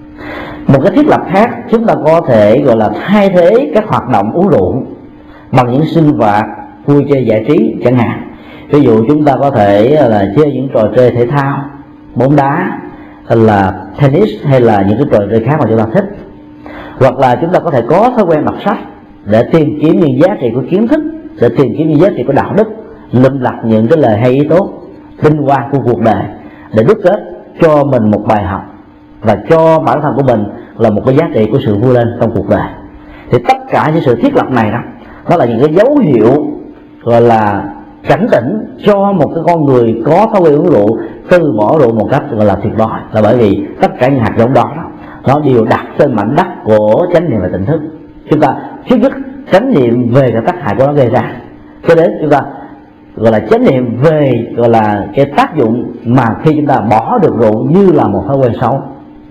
Một cái thiết lập khác, chúng ta có thể gọi là thay thế các hoạt động uống rượu bằng những sinh hoạt vui chơi giải trí chẳng hạn. Ví dụ chúng ta có thể là chơi những trò chơi thể thao, bóng đá, hay là tennis, hay là những cái trò chơi khác mà chúng ta thích. Hoặc là chúng ta có thể có thói quen đọc sách để tìm kiếm những giá trị của kiến thức, để tìm kiếm những giá trị của đạo đức, lượm lặt những cái lời hay ý tốt, tinh hoa của cuộc đời, để đúc kết cho mình một bài học và cho bản thân của mình là một cái giá trị của sự vui lên trong cuộc đời. Thì tất cả những sự thiết lập này đó là những cái dấu hiệu gọi là cảnh tỉnh cho một cái con người có thói quen uống rượu từ bỏ rượu một cách gọi là tuyệt đối, là bởi vì tất cả những hạt giống đó nó đều đặt trên mảnh đất của chánh niệm và tỉnh thức. Chúng ta trước nhất chánh niệm về cái tác hại của nó gây ra, cho đến chúng ta gọi là chánh niệm về gọi là cái tác dụng mà khi chúng ta bỏ được rượu như là một thói quen xấu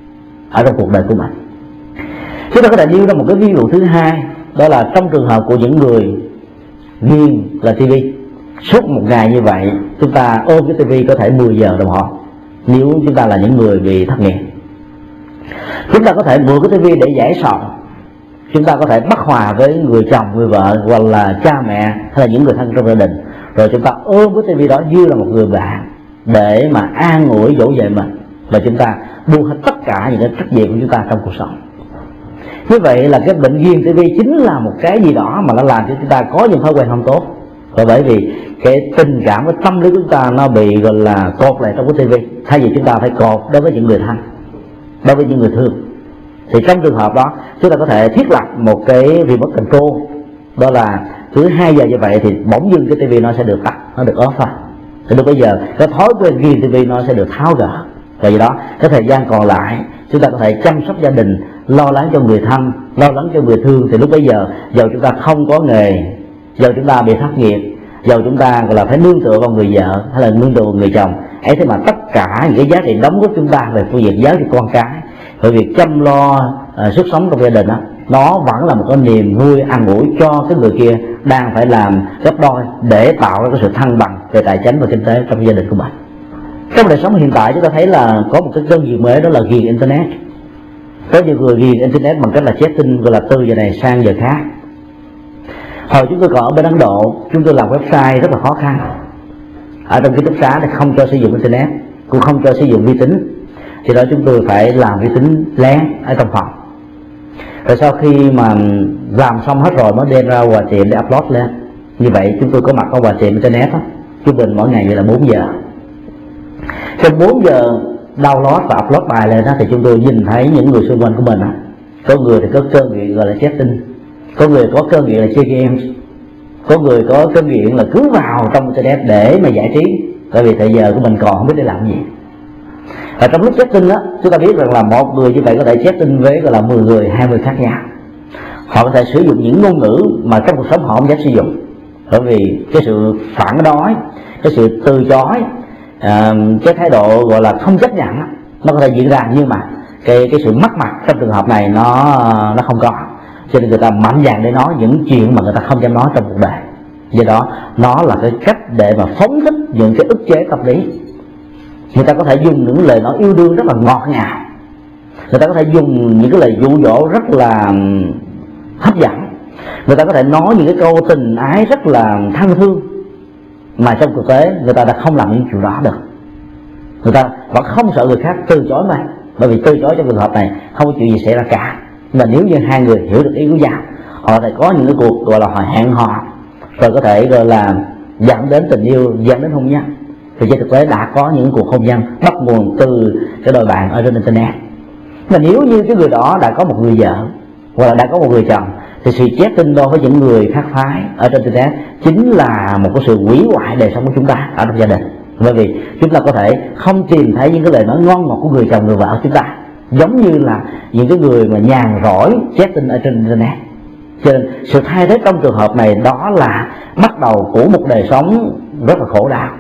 ở trong cuộc đời của mình. Chúng ta có thể nêu ra một cái ví dụ thứ hai, đó là trong trường hợp của những người nghiền là TV. Suốt một ngày như vậy chúng ta ôm cái TV có thể 10 giờ đồng hồ, nếu chúng ta là những người bị thất nghiệp. Chúng ta có thể mượn cái TV để giải sầu, chúng ta có thể bất hòa với người chồng, người vợ, hoặc là cha mẹ, hay là những người thân trong gia đình, rồi chúng ta ôm cái TV đó như là một người bạn để mà an ủi dỗ về mình, và chúng ta buông hết tất cả những cái trách nhiệm của chúng ta trong cuộc sống. Như vậy là cái bệnh ghiền TV chính là một cái gì đó mà nó làm cho chúng ta có những thói quen không tốt. Và bởi vì cái tình cảm với tâm lý của chúng ta nó bị gọi là cột lại trong cái TV, thay vì chúng ta phải cột đối với những người thân, đối với những người thương. Thì trong trường hợp đó chúng ta có thể thiết lập một cái remote control, đó là cứ 2 giờ như vậy thì bỗng dưng cái TV nó sẽ được tắt, nó được off thôi. Thì lúc bây giờ cái thói quen ghiền TV nó sẽ được tháo gỡ, và do đó cái thời gian còn lại chúng ta có thể chăm sóc gia đình lo lắng cho người thân, lo lắng cho người thương, thì lúc bấy giờ dầu chúng ta không có nghề, dầu chúng ta bị thất nghiệp, dầu chúng ta gọi là phải nương tựa vào người vợ hay là nương tựa vào người chồng ấy, thế mà tất cả những cái giá trị đóng góp chúng ta về phương diện giáo dục con cái, về việc chăm lo sức sống trong gia đình đó, nó vẫn là một cái niềm vui an ủi cho cái người kia đang phải làm gấp đôi để tạo ra cái sự thăng bằng về tài chính và kinh tế trong gia đình của mình. Trong đời sống hiện tại chúng ta thấy là có một cái công việc mới, đó là ghiền internet. Có nhiều người ghiền internet bằng cách là chatting, gọi là từ giờ này sang giờ khác. Hồi chúng tôi còn ở bên Ấn Độ, chúng tôi làm website rất là khó khăn. Ở trong ký túc xá thì không cho sử dụng internet, cũng không cho sử dụng vi tính, thì đó chúng tôi phải làm vi tính lén ở trong phòng. Rồi sau khi mà làm xong hết rồi mới đem ra Hòa Tiệm để upload lên. Như vậy chúng tôi có mặt ở Hòa Tiệm internet đó, trung bình mỗi ngày vậy là 4 giờ. Trong 4 giờ download và upload bài lên đó, thì chúng tôi nhìn thấy những người xung quanh của mình đó. Có người thì có cơn nghiện gọi là chatting, có người có cơn nghiện là chơi game, có người có cơn nghiện là cứ vào trong internet để mà giải trí, bởi vì thời giờ của mình còn không biết để làm gì. Và trong lúc chatting đó, chúng ta biết rằng là một người như vậy có thể chatting với gọi là 10 người, 20 khác nhau. Họ có thể sử dụng những ngôn ngữ mà trong cuộc sống họ không dám sử dụng, bởi vì cái sự phản đối, cái sự từ chối, cái thái độ gọi là không chấp nhận, nó có thể diễn ra, nhưng mà cái sự mất mặt trong trường hợp này nó không có, cho nên người ta mạnh dạn để nói những chuyện mà người ta không dám nói trong cuộc đời. Do đó nó là cái cách để mà phóng thích những cái ức chế tâm lý. Người ta có thể dùng những lời nói yêu đương rất là ngọt ngào, người ta có thể dùng những cái lời dụ dỗ rất là hấp dẫn, người ta có thể nói những cái câu tình ái rất là thân thương, mà trong thực tế người ta đã không làm những chuyện đó được. Người ta vẫn không sợ người khác từ chối mà, bởi vì từ chối trong trường hợp này không có chuyện gì xảy ra cả. Mà nếu như hai người hiểu được ý của nhau, họ sẽ có những cái cuộc gọi là họ hẹn hò, rồi có thể gọi là dẫn đến tình yêu, dẫn đến hôn nhân. Thì trên thực tế đã có những cuộc hôn nhân bắt nguồn từ cái đôi bạn ở trên internet. Mà nếu như cái người đó đã có một người vợ hoặc là đã có một người chồng, thì sự chatting đôi với những người khác phái ở trên internet chính là một cái sự hủy hoại đời sống của chúng ta ở trong gia đình. Bởi vì chúng ta có thể không tìm thấy những cái lời nói ngon ngọt của người chồng người vợ của chúng ta, giống như là những cái người mà nhàn rỗi chatting ở trên internet. Cho nên sự thay thế trong trường hợp này đó là bắt đầu của một đời sống rất là khổ đau.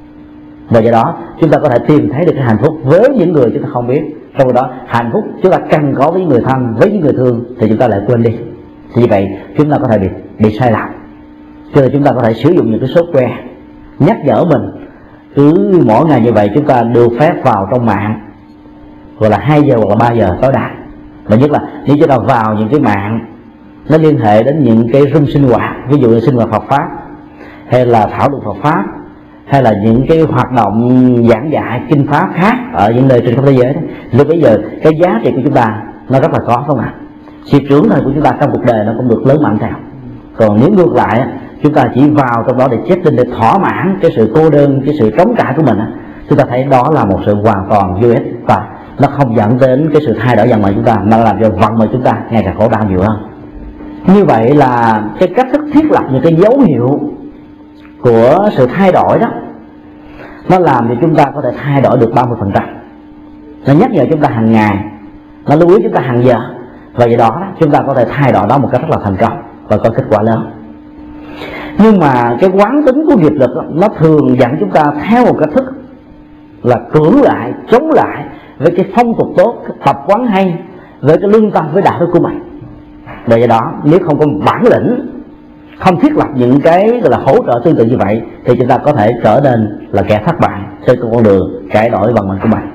Và do đó chúng ta có thể tìm thấy được cái hạnh phúc với những người chúng ta không biết. Trong đó hạnh phúc chúng ta cần có với người thân, với những người thương, thì chúng ta lại quên đi. Thì như vậy chúng ta có thể bị sai lầm. Cho nên chúng ta có thể sử dụng những cái software nhắc nhở mình. Cứ mỗi ngày như vậy chúng ta được phép vào trong mạng gọi là 2 giờ hoặc là 3 giờ tối đa. Và nhất là nếu chúng ta vào những cái mạng nó liên hệ đến những cái room sinh hoạt, ví dụ như sinh hoạt Phật pháp, hay là thảo luận Phật pháp, hay là những cái hoạt động giảng dạy kinh pháp khác ở những nơi trên khắp thế giới đó, lúc bây giờ cái giá trị của chúng ta nó rất là có, không ạ? Sự trưởng thành của chúng ta trong cuộc đời nó cũng được lớn mạnh theo. Còn nếu ngược lại chúng ta chỉ vào trong đó để chatting, để thỏa mãn cái sự cô đơn, cái sự trống trải của mình, chúng ta thấy đó là một sự hoàn toàn vô ích, và nó không dẫn đến cái sự thay đổi vận mệnh chúng ta, mà làm cho vận mệnh chúng ta ngày càng khổ đau nhiều hơn. Như vậy là cái cách thức thiết lập những cái dấu hiệu của sự thay đổi đó, nó làm cho chúng ta có thể thay đổi được 30%. Nó nhắc nhở chúng ta hàng ngày, nó lưu ý chúng ta hàng giờ, và do đó chúng ta có thể thay đổi đó một cách rất là thành công và có kết quả lớn. Nhưng mà cái quán tính của nghiệp lực đó, nó thường dẫn chúng ta theo một cách thức là cưỡng lại, chống lại với cái phong tục tốt, cái tập quán hay, với cái lương tâm, với đạo đức của mình. Và do đó nếu không có bản lĩnh, không thiết lập những cái gọi là hỗ trợ tương tự như vậy, thì chúng ta có thể trở nên là kẻ thất bại trên con đường cải đổi vận mệnh của mình.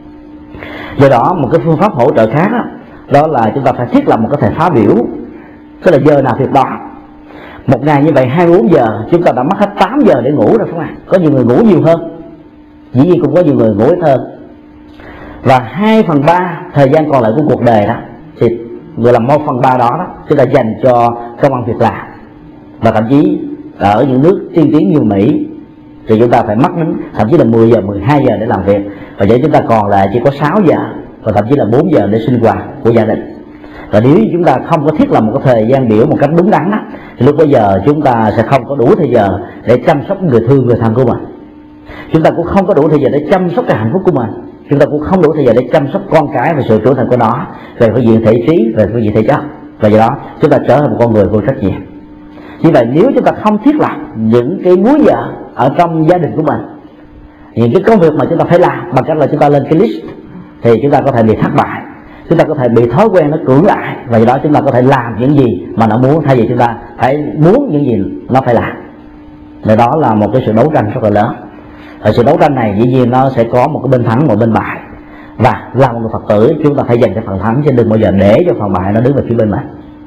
Do đó một cái phương pháp hỗ trợ khác đó là chúng ta phải thiết lập một cái thời khóa biểu, tức là giờ nào việc đó. Một ngày như vậy 24 giờ chúng ta đã mất hết 8 giờ để ngủ rồi, không ạ? Có nhiều người ngủ nhiều hơn, dĩ nhiên cũng có nhiều người ngủ ít hơn. Và 2/3 thời gian còn lại của cuộc đời đó thì gọi là 1/3 đó chúng ta dành cho công ăn việc làm. Và thậm chí ở những nước tiên tiến như Mỹ thì chúng ta phải mất đến thậm chí là 10 giờ, 12 giờ để làm việc, và vậy chúng ta còn lại chỉ có 6 giờ và thậm chí là 4 giờ để sinh hoạt của gia đình. Và nếu chúng ta không có thiết lập một cái thời gian biểu một cách đúng đắn đó, thì lúc bây giờ chúng ta sẽ không có đủ thời giờ để chăm sóc người thương, người thân của mình. Chúng ta cũng không có đủ thời giờ để chăm sóc cái hạnh phúc của mình. chúng ta cũng không đủ thời giờ để chăm sóc con cái và sự trưởng thành của nó về phương diện thể trí, về phương diện thể chất, và do đó chúng ta trở thành một con người vô trách nhiệm. Như vậy nếu chúng ta không thiết lập những cái múi giờ ở trong gia đình của mình, những cái công việc mà chúng ta phải làm bằng cách là chúng ta lên cái list, thì chúng ta có thể bị thất bại, chúng ta có thể bị thói quen nó cưỡng lại, và do đó chúng ta có thể làm những gì mà nó muốn thay vì chúng ta phải muốn những gì nó phải làm. Và đó là một cái sự đấu tranh rất là lớn. Ở sự đấu tranh này dĩ nhiên nó sẽ có một cái bên thắng, một bên bại, và là một người Phật tử chúng ta phải giành cái phần thắng, chứ đừng bao giờ để cho phần bại nó đứng về phía bên mình.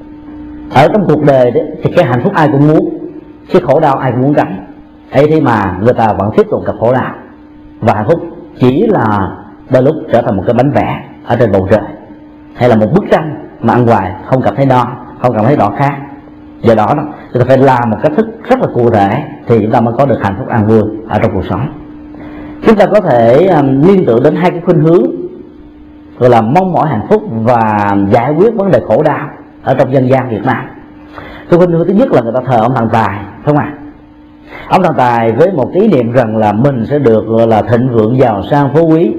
Ở trong cuộc đời đấy, thì cái hạnh phúc ai cũng muốn, cái khổ đau ai cũng muốn tránh. ấy thế mà người ta vẫn tiếp tục gặp khổ đau, và hạnh phúc chỉ là đôi lúc trở thành một cái bánh vẽ ở trên bầu trời, hay là một bức tranh mà ăn hoài không cảm thấy no, không cảm thấy đỏ khát. Do đó chúng ta phải làm một cách thức rất là cụ thể thì chúng ta mới có được hạnh phúc an vui ở trong cuộc sống. Chúng ta có thể liên tưởng đến hai cái khuynh hướng gọi là mong mỏi hạnh phúc và giải quyết vấn đề khổ đau ở trong dân gian Việt Nam. Cái khuynh hướng thứ nhất là người ta thờ ông thần tài, không ạ? Ông thần tài với một ý niệm rằng là mình sẽ được gọi là thịnh vượng, giàu sang, phú quý,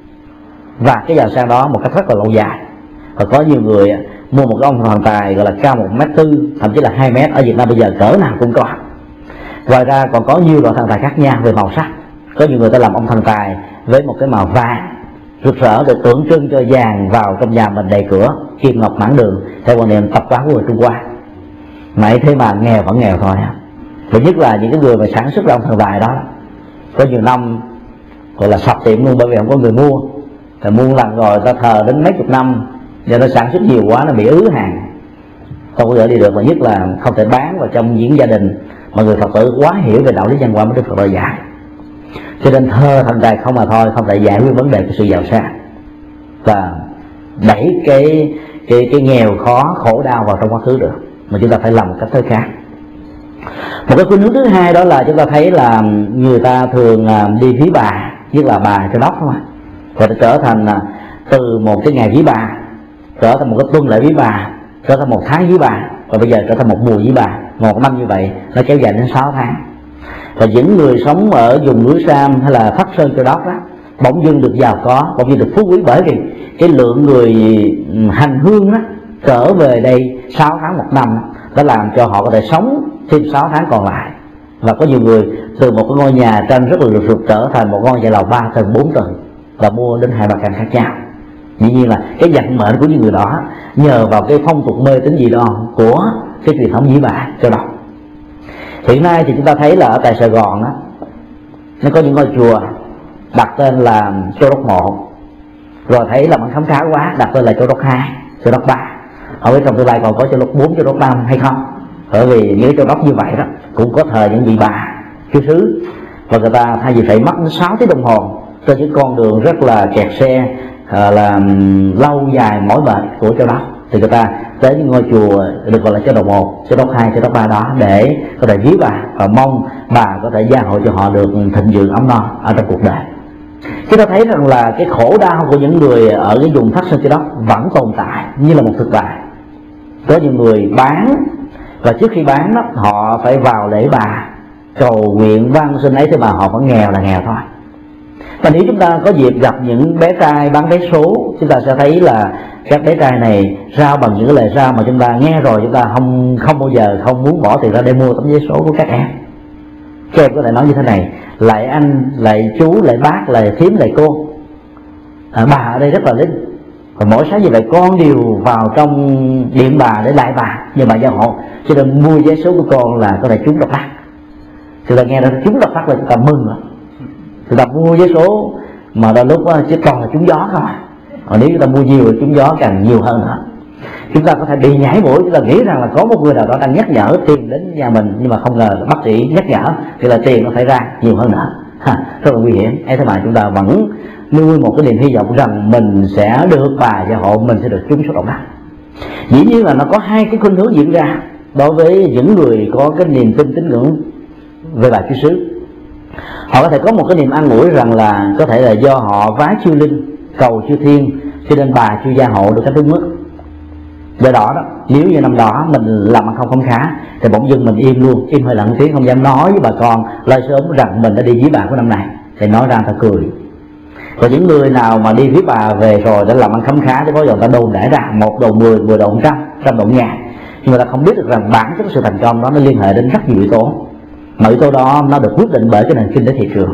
và cái giàu sang đó một cách rất là lâu dài. Và có nhiều người mua một cái ông thần tài gọi là cao 1m4, thậm chí là 2m, ở Việt Nam bây giờ cỡ nào cũng có. Ngoài ra còn có nhiều loại thần tài khác nhau về màu sắc. Có nhiều người ta làm ông thần tài với một cái màu vàng rực rỡ để tượng trưng cho vàng vào trong nhà mình đầy cửa, kim ngọc mãn đường, theo quan niệm tập quán của người Trung Hoa. Vậy thế mà nghèo vẫn nghèo thôi. Và nhất là những cái người mà sản xuất ra ông thần tài đó, có nhiều năm gọi là sập tiệm luôn, bởi vì không có người mua. Rồi mua lần rồi ta thờ đến mấy chục năm, do nó sản xuất nhiều quá nó bị ứ hàng, không có gửi đi được. Và nhất là không thể bán vào trong những gia đình mà người Phật tử quá hiểu về đạo lý văn hóa mới được Phật lời dạy. Cho nên thơ thần tài không mà thôi không thể giải quyết vấn đề của sự giàu sang, và đẩy cái nghèo khó khổ đau vào trong quá khứ được, mà chúng ta phải làm một cách thế khác. Một cái khuynh hướng thứ hai đó là chúng ta thấy là người ta thường đi ví bà, nhất là bà Châu Đốc, không ạ? Và nó trở thành từ một cái ngày ví bà trở thành một cái tuần lễ ví bà, trở thành một tháng ví bà, và bây giờ trở thành một mùa ví bà. Một năm như vậy nó kéo dài đến 6 tháng. Và những người sống ở vùng núi Sam hay là Thất Sơn Châu Đốc đó bỗng dưng được giàu có, bỗng dưng được phú quý, bởi vì cái lượng người hành hương đó trở về đây 6 tháng một năm đã làm cho họ có thể sống thêm 6 tháng còn lại. Và có nhiều người từ một cái ngôi nhà tranh rất là rực trở thành một ngôi nhà lầu 3 tầng 4 tầng và mua đến 2-3 căn khác nhau. Dĩ nhiên là cái vận mệnh của những người đó nhờ vào cái phong tục mê tín dị đoan của cái truyền thống ví bà Châu Đốc. Hiện nay thì chúng ta thấy là ở tại Sài Gòn đó, nó có những ngôi chùa đặt tên là Châu Đốc 1, rồi thấy làมันkhám khá quá đặt tên là Châu Đốc 2, Châu Đốc 3. Không biết trong tương lai còn có Châu Đốc 4, Châu Đốc 5 hay không. Bởi vì nếu Châu Đốc như vậy đó cũng có thờ những vị bà chú xứ, và người ta thay vì phải mất 6 tiếng đồng hồ trên những con đường rất là kẹt xe, là lâu dài mỏi mệt của Châu Đốc, thì người ta tới những ngôi chùa được gọi là Châu Đốc 1, Châu Đốc 2, Châu Đốc 3 đó để có thể ví bà và mong bà có thể gia hộ cho họ được thịnh vượng ấm no ở trong cuộc đời. Chúng ta thấy rằng là cái khổ đau của những người ở cái vùng Thất Sơn Châu Đốc vẫn tồn tại như là một thực tại. Có những người bán, và trước khi bán đó họ phải vào lễ bà cầu nguyện van xin ấy, thế mà họ vẫn nghèo là nghèo thôi. Và nếu chúng ta có dịp gặp những bé trai bán vé số, chúng ta sẽ thấy là các bé trai này rao bằng những cái lời rao mà chúng ta nghe rồi chúng ta không bao giờ không muốn bỏ tiền ra để mua tấm vé số của các em. Các em có thể nói như thế này: lại anh, lại chú, lại bác, lại thím, lại cô. Bà ở đây rất là linh, và mỗi sáng như vậy con đều vào trong điện bà để lại bà như bà gia hộ, cho nên mua vé số của con là có thể trúng độc đắc. Chúng ta nghe ra trúng độc đắc là chúng ta mừng rồi, chúng ta mua vé số mà đôi lúc chứ toàn là trúng gió không à. Còn nếu chúng ta mua nhiều thì trúng gió càng nhiều hơn nữa. Chúng ta có thể bị nhảy mũi, chúng ta nghĩ rằng là có một người nào đó đang nhắc nhở tiền đến nhà mình, nhưng mà không ngờ là bác sĩ nhắc nhở thì là tiền nó phải ra nhiều hơn nữa, rất là nguy hiểm. Thế mà chúng ta vẫn nuôi một cái niềm hy vọng rằng mình sẽ được bà gia hộ, mình sẽ được trúng số độc đắc. Dĩ nhiên là nó có hai cái khuynh hướng diễn ra đối với những người có cái niềm tin tín ngưỡng về bà chú xứ. Họ có thể có một cái niềm an ủi rằng là có thể là do họ vái chư linh, cầu chư thiên, cho nên bà chưa gia hộ được cách đúng mức. Do đó nếu như năm đó mình làm ăn không khá thì bỗng dưng mình im luôn, im hơi lặng tiếng, không dám nói với bà con lời sớm rằng mình đã đi với bà của năm này, thì nói ra ta cười. Còn những người nào mà đi viết bà về rồi đã làm ăn khấm khá thì có giờ người ta đồn đãi ra 1 đồn 10, 10 đồn 100, 100 đồn 1000, nhưng mà ta không biết được rằng bản chất sự thành công đó nó liên hệ đến rất nhiều yếu tố, mà yếu tố đó nó được quyết định bởi cái nền kinh tế thị trường.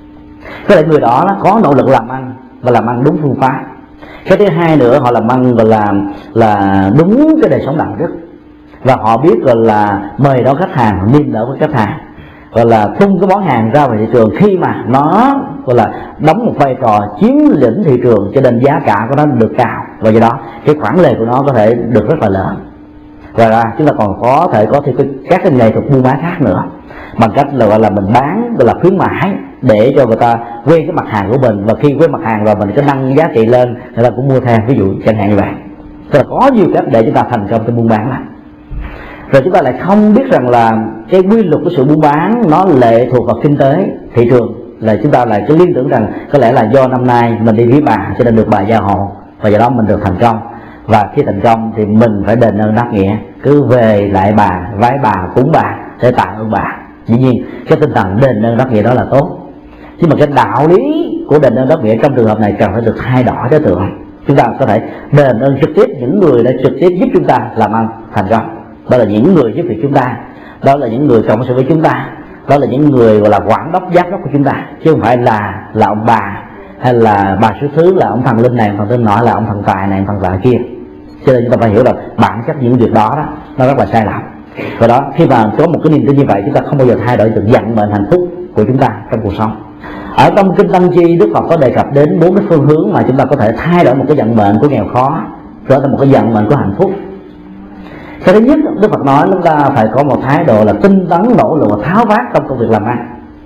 Có lẽ người đó nó có nỗ lực làm ăn và làm ăn đúng phương pháp. Cái thứ hai nữa, họ làm ăn gọi là đúng cái đời sống đạo đức, và họ biết gọi là mời đón khách hàng, niềm nở với khách hàng, gọi là tung cái món hàng ra vào thị trường khi mà nó gọi là đóng một vai trò chiếm lĩnh thị trường, cho nên giá cả của nó được cao, và do đó cái khoản lời của nó có thể được rất là lớn. Và chúng ta còn có thể có thêm các cái nghệ thuật buôn bán khác nữa, bằng cách là gọi là mình bán gọi là khuyến mãi để cho người ta quen cái mặt hàng của mình, và khi quen mặt hàng rồi mình có nâng giá trị lên, người ta cũng mua theo, ví dụ chẳng hạn như vậy. Tức là có nhiều cách để chúng ta thành công trong buôn bán này. Rồi chúng ta lại không biết rằng là cái quy luật của sự buôn bán nó lệ thuộc vào kinh tế thị trường, là chúng ta lại cứ liên tưởng rằng có lẽ là do năm nay mình đi viếng bà cho nên được bà gia hộ, và do đó mình được thành công, và khi thành công thì mình phải đền ơn đáp nghĩa, cứ về lại bà, vái bà, cúng bà để tạ ơn bà. Dĩ nhiên cái tinh thần đền ơn đáp nghĩa đó là tốt, nhưng mà cái đạo lý của đền ơn đáp nghĩa trong trường hợp này cần phải được thay đổi đối tượng. Chúng ta có thể đền ơn trực tiếp những người đã trực tiếp giúp chúng ta làm ăn thành công, đó là những người giúp việc chúng ta, đó là những người cộng sự với chúng ta, đó là những người gọi là quản đốc giám đốc của chúng ta, chứ không phải là ông bà hay là bà sứ thứ, là ông thần linh này, ông thần linh nọ, là ông thần tài này, ông thần tài kia. Cho nên chúng ta phải hiểu là bản chất những việc đó nó rất là sai lầm. Và đó, khi mà có một cái niềm tin như vậy, chúng ta không bao giờ thay đổi được vận mệnh hạnh phúc của chúng ta trong cuộc sống. Ở trong kinh Tăng Chi, Đức Phật có đề cập đến 4 cái phương hướng mà chúng ta có thể thay đổi một cái vận mệnh của nghèo khó trở thành một cái vận mệnh của hạnh phúc. Cái thứ nhất, Đức Phật nói chúng ta phải có một thái độ là tinh tấn, nỗ lực và tháo vát trong công việc làm ăn.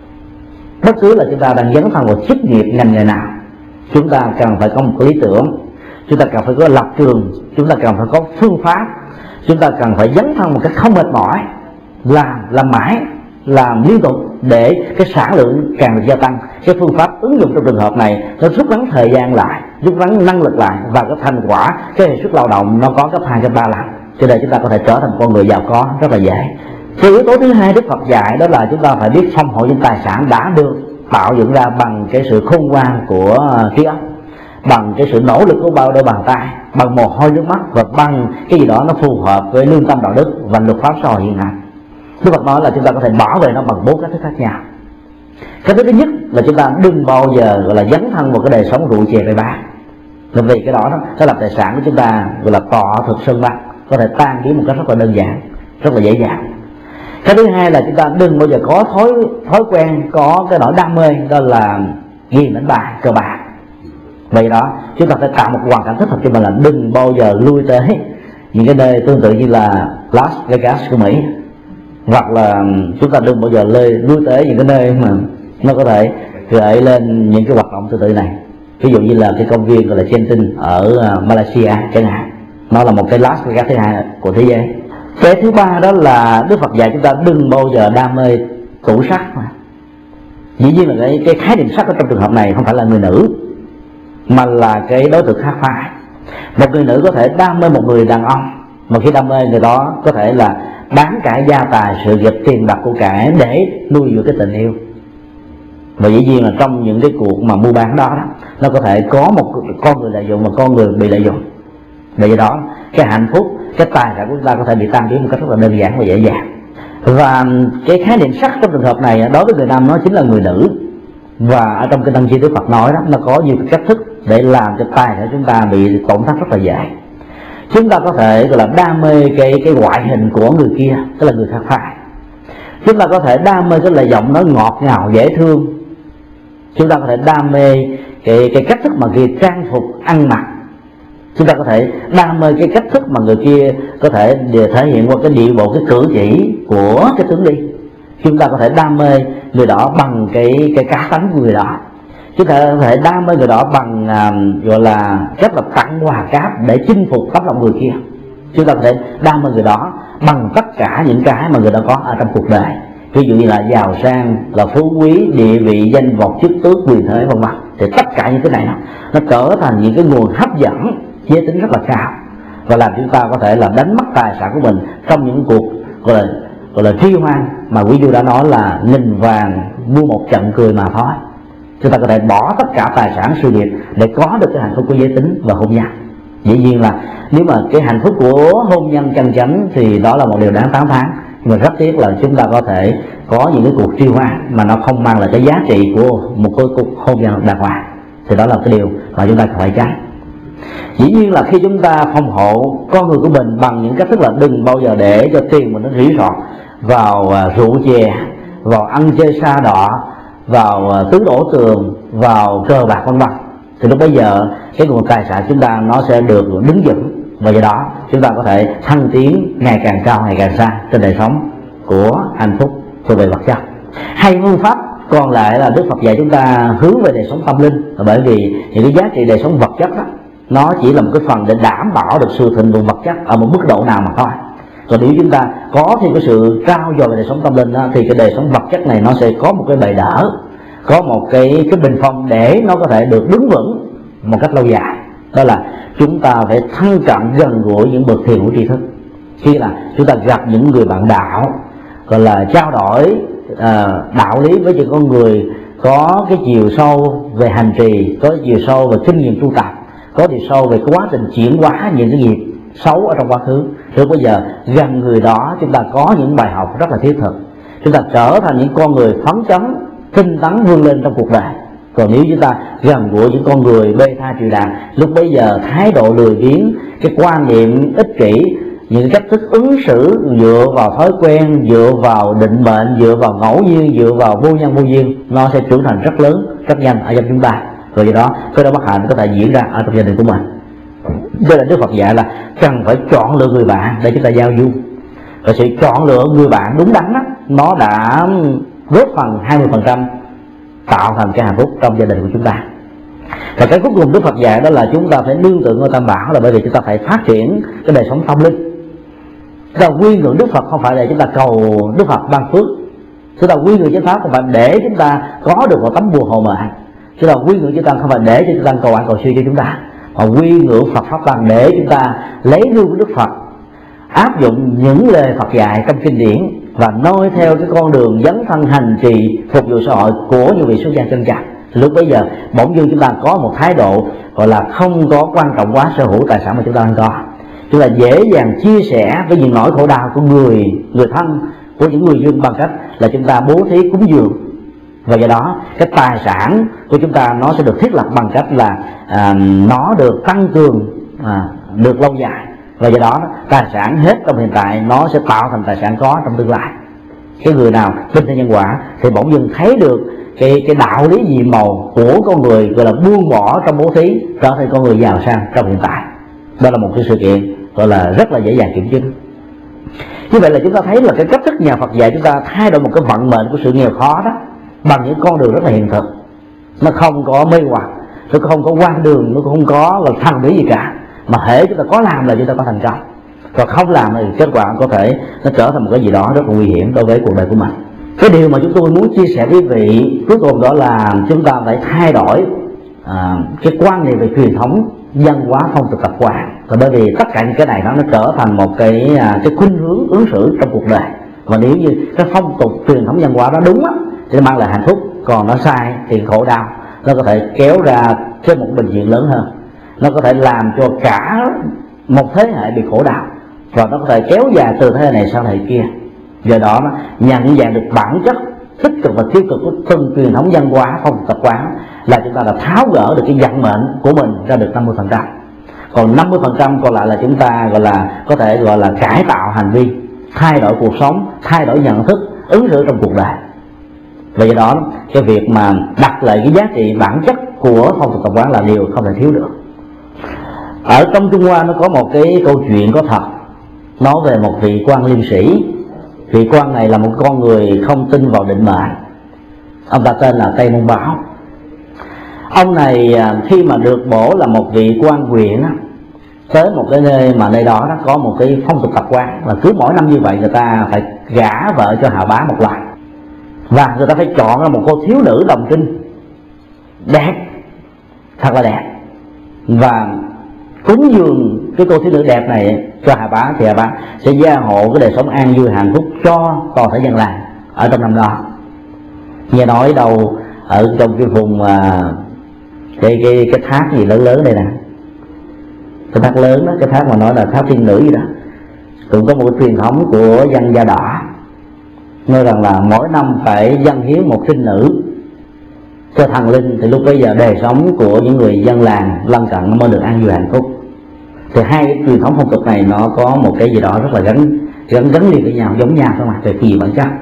Bất cứ là chúng ta đang dấn thân vào chức nghiệp ngành nghề nào, chúng ta cần phải có một cái lý tưởng, chúng ta cần phải có lập trường, chúng ta cần phải có phương pháp, chúng ta cần phải dấn thân một cách không mệt mỏi, làm mãi, làm liên tục để cái sản lượng càng được gia tăng. Cái phương pháp ứng dụng trong trường hợp này nó rút ngắn thời gian lại, rút ngắn năng lực lại, và cái thành quả, cái hiệu suất lao động nó có gấp 2, gấp 3 lần, cho nên chúng ta có thể trở thành con người giàu có rất là dễ. Cái yếu tố thứ hai Đức Phật dạy đó là chúng ta phải biết phong hộ những tài sản đã được tạo dựng ra bằng cái sự khôn ngoan của trí óc, bằng cái sự nỗ lực của bao đôi bàn tay, bằng mồ hôi nước mắt, và bằng cái gì đó nó phù hợp với lương tâm đạo đức và luật pháp xã hội hiện hành. Đức Phật nói là chúng ta có thể bảo vệ nó bằng 4 cách thức khác nhau. Cái thứ nhất là chúng ta đừng bao giờ gọi là dấn thân vào cái đời sống rượu chè bày bán, vì cái đó nó làm tài sản của chúng ta gọi là tọa thực sơn băng, có thể tan biến một cách rất là đơn giản, rất là dễ dàng. Cái thứ hai là chúng ta đừng bao giờ có thói quen, có cái nỗi đam mê, đó là ghiền đánh bài, cờ bạc. Vậy đó, chúng ta phải tạo một hoàn cảnh thích hợp cho mình, là đừng bao giờ lui tới những cái nơi tương tự như là Las Vegas của Mỹ, hoặc là chúng ta đừng bao giờ lui tới những cái nơi mà nó có thể gợi lên những cái hoạt động tương tự này. Ví dụ như là cái công viên gọi là Genting ở Malaysia chẳng hạn, nó là một cái Las Vegas thứ hai của thế giới. Cái thứ ba đó là Đức Phật dạy chúng ta đừng bao giờ đam mê tủ sắt. Dĩ nhiên là cái khái niệm sắc ở trong trường hợp này không phải là người nữ, mà là cái đối tượng khác phái. Một người nữ có thể đam mê một người đàn ông, mà khi đam mê người đó có thể là bán cả gia tài, sự nghiệp, tiền bạc, của cải để nuôi dưỡng cái tình yêu. Và dĩ nhiên là trong những cái cuộc mà mua bán đó, nó có thể có một con người lợi dụng và con người bị lợi dụng. Vì đó cái hạnh phúc, cái tài sản của chúng ta có thể bị tan biến một cách rất là đơn giản và dễ dàng. Và cái khái niệm sắc trong trường hợp này đối với người nam nó chính là người nữ. Và ở trong kinh Tăng Chi Đức Phật nói đó, nó có nhiều cách thức để làm cho tài sản chúng ta bị tổn thất rất là dễ. Chúng ta có thể gọi là đam mê cái ngoại hình của người kia, tức là người khác phái. Chúng ta có thể đam mê cái lời giọng nói ngọt ngào dễ thương. Chúng ta có thể đam mê cái cách thức mà người trang phục ăn mặc. Chúng ta có thể đam mê cái cách thức mà người kia có thể thể hiện qua cái điệu bộ, cái cử chỉ của cái tướng đi. Chúng ta có thể đam mê người đó bằng cái cá tánh của người đó. Chúng ta có thể đam mê người đó bằng gọi là cách là tặng quà cáp để chinh phục tấm lòng người kia. Chúng ta có thể đam mê người đó bằng tất cả những cái mà người đó có ở trong cuộc đời, ví dụ như là giàu sang, là phú quý, địa vị, danh vọng, chức tước, quyền thế, vân vân. Thì tất cả những cái này nó trở thành những cái nguồn hấp dẫn giới tính rất là cao, và làm chúng ta có thể là đánh mất tài sản của mình trong những cuộc gọi là tri hoan mà quý vị đã nói là nghìn vàng mua một trận cười mà thôi. Chúng ta có thể bỏ tất cả tài sản sự nghiệp để có được cái hạnh phúc của giới tính và hôn nhân. Dĩ nhiên là nếu mà cái hạnh phúc của hôn nhân chân chánh thì đó là một điều đáng tán thán, nhưng mà rất tiếc là chúng ta có thể có những cái cuộc tri hoan mà nó không mang lại cái giá trị của một cái cuộc hôn nhân đàng hoàng, thì đó là cái điều mà chúng ta phải tránh. Dĩ nhiên là khi chúng ta phòng hộ con người của mình bằng những cách thức là đừng bao giờ để cho tiền mình nó rỉ rọt vào rượu chè, vào ăn chơi sa đọa, vào tứ đổ tường, vào cờ bạc vân vân, thì lúc bây giờ cái nguồn tài sản chúng ta nó sẽ được đứng vững, và do đó chúng ta có thể thăng tiến ngày càng cao, ngày càng xa trên đời sống của hạnh phúc thuộc về vật chất. Hay phương pháp còn lại là Đức Phật dạy chúng ta hướng về đời sống tâm linh, bởi vì những cái giá trị đời sống vật chất đó, nó chỉ là một cái phần để đảm bảo được sự thịnh vượng vật chất ở một mức độ nào mà thôi. Còn nếu chúng ta có thêm cái sự trao dồi về đời sống tâm linh đó, thì cái đời sống vật chất này nó sẽ có một cái bệ đỡ, có một cái bình phong để nó có thể được đứng vững một cách lâu dài. Đó là chúng ta phải thân cận gần gũi những bậc thiền của tri thức. Khi là chúng ta gặp những người bạn đạo, gọi là trao đổi đạo lý với những con người có cái chiều sâu về hành trì, có chiều sâu về kinh nghiệm tu tập, có chiều sâu về quá trình chuyển hóa những cái nghiệp xấu ở trong quá khứ, thì bây giờ gần người đó chúng ta có những bài học rất là thiết thực, chúng ta trở thành những con người phấn chấn, tinh tấn vươn lên trong cuộc đời. Còn nếu chúng ta gần gũi những con người bê tha trừ đàn, lúc bấy giờ thái độ lười biếng, cái quan niệm ích kỷ, những cách thức ứng xử dựa vào thói quen, dựa vào định mệnh, dựa vào ngẫu nhiên, dựa vào vô nhân vô duyên, nó sẽ trưởng thành rất lớn, rất nhanh ở trong chúng ta. Rồi do đó cái đó bất hạnh có thể diễn ra ở trong gia đình của mình. Cho nên Đức Phật dạy là cần phải chọn lựa người bạn để chúng ta giao du. Và sự chọn lựa người bạn đúng đắn đó, nó đã góp phần 20% tạo thành cái hạnh phúc trong gia đình của chúng ta. Và cái cuối cùng Đức Phật dạy đó là chúng ta phải nương tựa ngôi Tam Bảo, là bởi vì chúng ta phải phát triển cái đời sống tâm linh. Chúng ta quy ngưỡng Đức Phật không phải để chúng ta cầu Đức Phật ban phước, chúng ta quy ngưỡng chánh pháp không phải để chúng ta có được một tấm bùa hộ mệnh, chúng ta quy ngưỡng chư tăng không phải để cho chư tăng cầu an cầu siêu cho chúng ta, mà quy ngưỡng Phật pháp tăng để chúng ta lấy gương của Đức Phật, áp dụng những lời Phật dạy trong kinh điển và noi theo cái con đường dấn thân hành trì phục vụ xã hội của những vị xuất gia chân chánh. Lúc bấy giờ bỗng dưng chúng ta có một thái độ gọi là không có quan trọng quá sở hữu tài sản mà chúng ta đang có. Chúng ta dễ dàng chia sẻ với những nỗi khổ đau của người thân, của những người dân bằng cách là chúng ta bố thí cúng dường. Và do đó cái tài sản của chúng ta nó sẽ được thiết lập bằng cách là nó được tăng cường, được lâu dài. Và do đó tài sản hết trong hiện tại nó sẽ tạo thành tài sản có trong tương lai. Cái người nào tin theo nhân quả thì bỗng dưng thấy được cái đạo lý nhiệm màu của con người, gọi là buông bỏ trong bố thí, trở thành con người giàu sang trong hiện tại. Đó là một cái sự kiện gọi là rất là dễ dàng kiểm chứng. Như vậy là chúng ta thấy là cái cách thức nhà Phật dạy chúng ta thay đổi một cái vận mệnh của sự nghèo khó đó bằng những con đường rất là hiện thực. Nó không có mê hoặc, nó không có quan đường, nó không có là thần bí gì cả, mà hễ chúng ta có làm là chúng ta có thành công, còn không làm thì kết quả có thể nó trở thành một cái gì đó rất là nguy hiểm đối với cuộc đời của mình. Cái điều mà chúng tôi muốn chia sẻ với quý vị cuối cùng đó là chúng ta phải thay đổi cái quan niệm về truyền thống, văn hóa, phong tục tập quán. Và bởi vì tất cả những cái này nó trở thành một cái khuynh hướng ứng xử trong cuộc đời. Và nếu như cái phong tục truyền thống văn hóa đó đúng á, thì nó mang lại hạnh phúc, còn nó sai thì khổ đau, nó có thể kéo ra trên một bệnh viện lớn hơn, nó có thể làm cho cả một thế hệ bị khổ đau, và nó có thể kéo dài từ thế hệ này sang thế hệ kia. Do đó nó nhận dạng được bản chất tích cực và tiêu cực của từng truyền thống văn hóa, phong tục tập quán là chúng ta đã tháo gỡ được cái vận mệnh của mình ra được 50%. Còn 50% còn lại là chúng ta gọi là có thể gọi là cải tạo hành vi, thay đổi cuộc sống, thay đổi nhận thức, ứng xử trong cuộc đời. Và do đó cái việc mà đặt lại cái giá trị bản chất của phong tục tập quán là điều không thể thiếu được. Ở trong Trung Hoa nó có một cái câu chuyện có thật, nói về một vị quan liêm sĩ. Vị quan này là một con người không tin vào định mệnh. Ông ta tên là Tây Môn Bảo. Ông này khi mà được bổ là một vị quan huyện tới một cái nơi mà nơi đó nó có một cái phong tục tập quán là cứ mỗi năm như vậy người ta phải gả vợ cho hào bá một lần, và người ta phải chọn ra một cô thiếu nữ đồng trinh đẹp, thật là đẹp, và cúng dường cái cô thiếu nữ đẹp này cho hào bá, thì hào bá sẽ gia hộ cái đời sống an vui hạnh phúc cho toàn thể dân làng ở trong năm đó. Nghe nói đầu ở trong cái vùng cái thác gì lớn lớn đây nè, cái thác lớn đó, cái thác mà nói là thác Thiên Nữ gì đó, cũng có một cái truyền thống của dân da đỏ nói rằng là mỗi năm phải dâng hiến một trinh nữ cho thần linh, thì lúc bấy giờ đời sống của những người dân làng lân cận nó mới được an vui hạnh phúc. Thì hai cái truyền thống phong tục này nó có một cái gì đó rất là gắn liền với nhau, giống nhau thôi mà, về kỳ bản chất.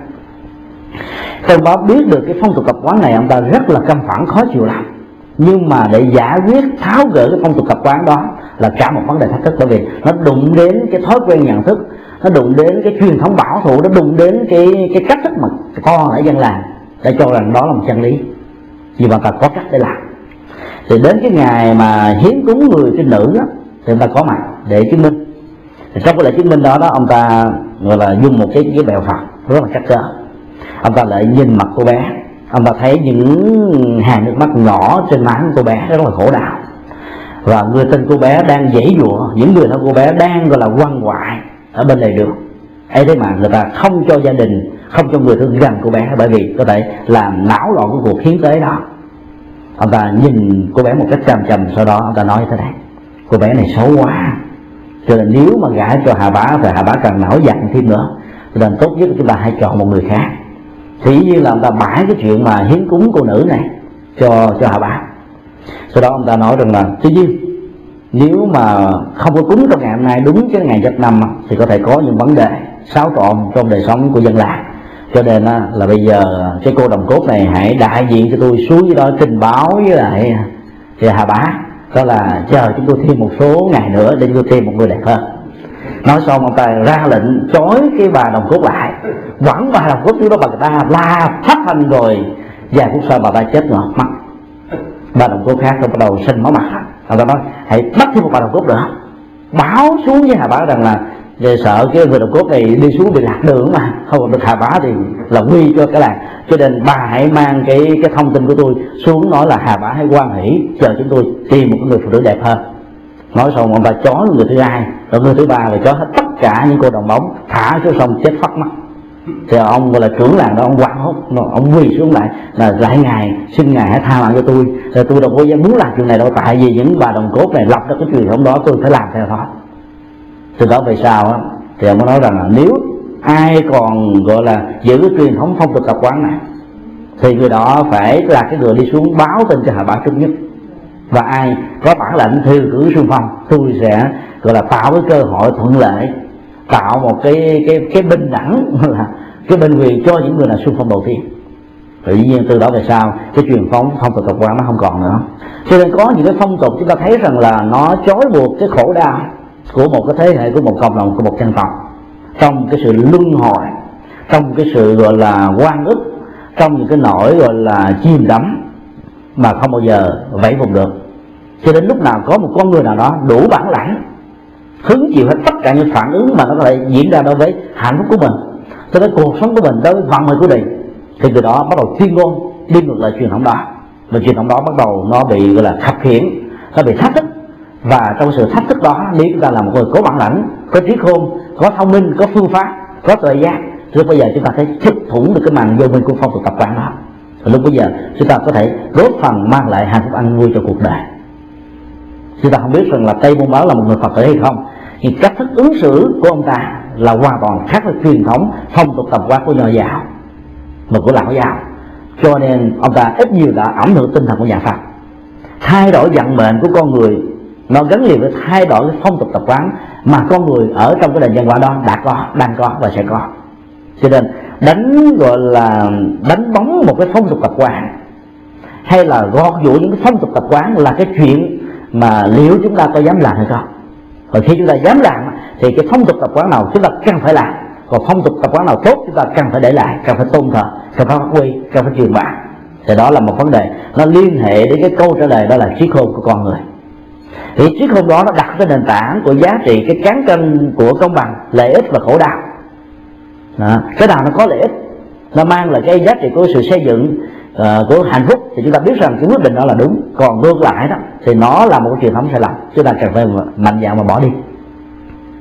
Trong đó biết được cái phong tục tập quán này, ông ta rất là căm phẫn khó chịu lắm, nhưng mà để giải quyết tháo gỡ cái phong tục tập quán đó là cả một vấn đề thách thức, bởi vì nó đụng đến cái thói quen nhận thức, nó đụng đến cái truyền thống bảo thủ, nó đụng đến cái cách thức mà con ở dân làng để cho rằng đó là một chân lý, vì mà ta có cách để làm. Thì đến cái ngày mà hiến cúng người trinh nữ đó, thì ông ta có mặt để chứng minh. Thì trong cái lễ chứng minh đó ông ta gọi là dùng một cái bèo Phật rất là chắc cỡ. Ông ta lại nhìn mặt cô bé, ông ta thấy những hàng nước mắt nhỏ trên má của cô bé rất là khổ đau, và người tin cô bé đang giãy giụa, những người thân cô bé đang gọi là quằn quại ở bên lề đường. Ấy thế mà người ta không cho gia đình, không cho người thương gần cô bé, bởi vì có thể làm náo loạn cái cuộc hiến tế đó. Ông ta nhìn cô bé một cách trầm trầm, sau đó ông ta nói thế này: cô bé này xấu quá, cho nên nếu mà gả cho Hà Bá thì Hà Bá càng nổi giận thêm nữa, cho nên tốt nhất chúng ta hãy chọn một người khác. Thì như là ông ta bãi cái chuyện mà hiến cúng cô nữ này cho Hà Bá. Sau đó ông ta nói rằng là tuy nhiên nếu mà không có cúng trong ngày hôm nay đúng cái ngày Giáp Năm thì có thể có những vấn đề xáo trộn trong đời sống của dân làng, cho nên là bây giờ cái cô đồng cốt này hãy đại diện cho tôi xuống dưới đó trình báo với lại Hà Bá, đó là chờ chúng tôi thêm một số ngày nữa để chúng tôi tìm một người đẹp hơn. Nói xong ông ta ra lệnh trói cái bà đồng cốt lại, quẳng bà đồng cốt xuống đó, bà người ta la phát thanh, rồi vài phút sau bà ta chết ngọt mắt. Bà đồng cốt khác rồi bắt đầu sinh máu mặt. Ông ta nói hãy bắt thêm một bà đồng cốt nữa, báo xuống với Hà Bá rằng là về sợ cái người đồng cốt này đi xuống bị lạc đường mà không còn được Hà Bá thì là nguy cho cái làng, cho nên bà hãy mang cái thông tin của tôi xuống, nói là Hà Bá hãy hoan hỷ chờ chúng tôi tìm một người phụ nữ đẹp hơn. Nói xong ông ta chó người thứ hai, rồi người thứ ba, rồi chó hết tất cả những cô đồng bóng, thả xuống sông chết phát mắt. Thì ông gọi là trưởng làng đó, ông quảng hốt, ông quỳ xuống lại là lại ngài, xin ngài hãy tha mạng cho tôi, rồi tôi đâu có dám muốn làm chuyện này đâu, tại vì những bà đồng cốt này lập ra cái truyền thống đó, tôi phải làm theo đó. Từ đó về sau á, thì ông có nói rằng là nếu ai còn gọi là giữ cái truyền thống phong tục tập quán này thì người đó phải là cái người đi xuống báo tin cho Hà Bá trước nhất, và ai có bản lệnh thư cử xung phong, tôi sẽ gọi là tạo cái cơ hội thuận lợi, tạo một cái bình đẳng là cái bên quyền cho những người là xung phong đầu tiên. Tự nhiên từ đó về sau cái truyền thống phong tục tập quán nó không còn nữa, cho nên có những cái phong tục chúng ta thấy rằng là nó trói buộc cái khổ đau của một cái thế hệ, của một cộng đồng, của một dân tộc, trong cái sự luân hồi, trong cái sự gọi là oan ức, trong những cái nỗi gọi là chìm đắm mà không bao giờ vẫy vùng được. Cho đến lúc nào có một con người nào đó đủ bản lãnh hứng chịu hết tất cả những phản ứng mà nó có thể diễn ra đối với hạnh phúc của mình, đối với cuộc sống của mình, đối với vận mệnh của mình, thì người đó bắt đầu tuyên ngôn đi ngược lại truyền thống đó, và truyền thống đó bắt đầu nó bị gọi là khập khiễng, nó bị thách thức. Và trong sự thách thức đó, nếu chúng ta là một người có bản lãnh, có trí khôn, có thông minh, có phương pháp, có tuệ giác, thì lúc bây giờ chúng ta thấy chích thủng được cái màn vô minh của phong tục tập quán đó. Và lúc bây giờ chúng ta có thể góp phần mang lại hạnh phúc an vui cho cuộc đời. Chúng ta không biết rằng là Tây Môn Báo là một người Phật tử hay không, nhưng cách thức ứng xử của ông ta là hoàn toàn khác với truyền thống phong tục tập quán của Nho giáo và của Lão giáo. Cho nên ông ta ít nhiều đã ảnh hưởng tinh thần của nhà Phật. Thay đổi vận mệnh của con người nó gắn liền với thay đổi cái phong tục tập quán mà con người ở trong cái nền văn hóa đó đã có, đang có và sẽ có. Cho nên gọi là đánh bóng một cái phong tục tập quán hay là gọt giũa những cái phong tục tập quán là cái chuyện mà liệu chúng ta có dám làm hay không. Và khi chúng ta dám làm thì cái phong tục tập quán nào chúng ta cần phải làm, còn phong tục tập quán nào tốt chúng ta cần phải để lại, cần phải tôn thờ, cần phải phát huy, cần phải truyền bá. Thì đó là một vấn đề nó liên hệ đến cái câu trả lời, đó là trí khôn của con người. Thì trí khôn đó nó đặt cái nền tảng của giá trị, cái cán cân của công bằng, lợi ích và khổ đau. Đó. Cái nào nó có lợi ích, nó mang lại cái giá trị của sự xây dựng của hạnh phúc, thì chúng ta biết rằng cái quyết định đó là đúng. Còn ngược lại đó thì nó là một cái truyền thống sai lầm, chúng ta cần phải mạnh dạn mà bỏ đi.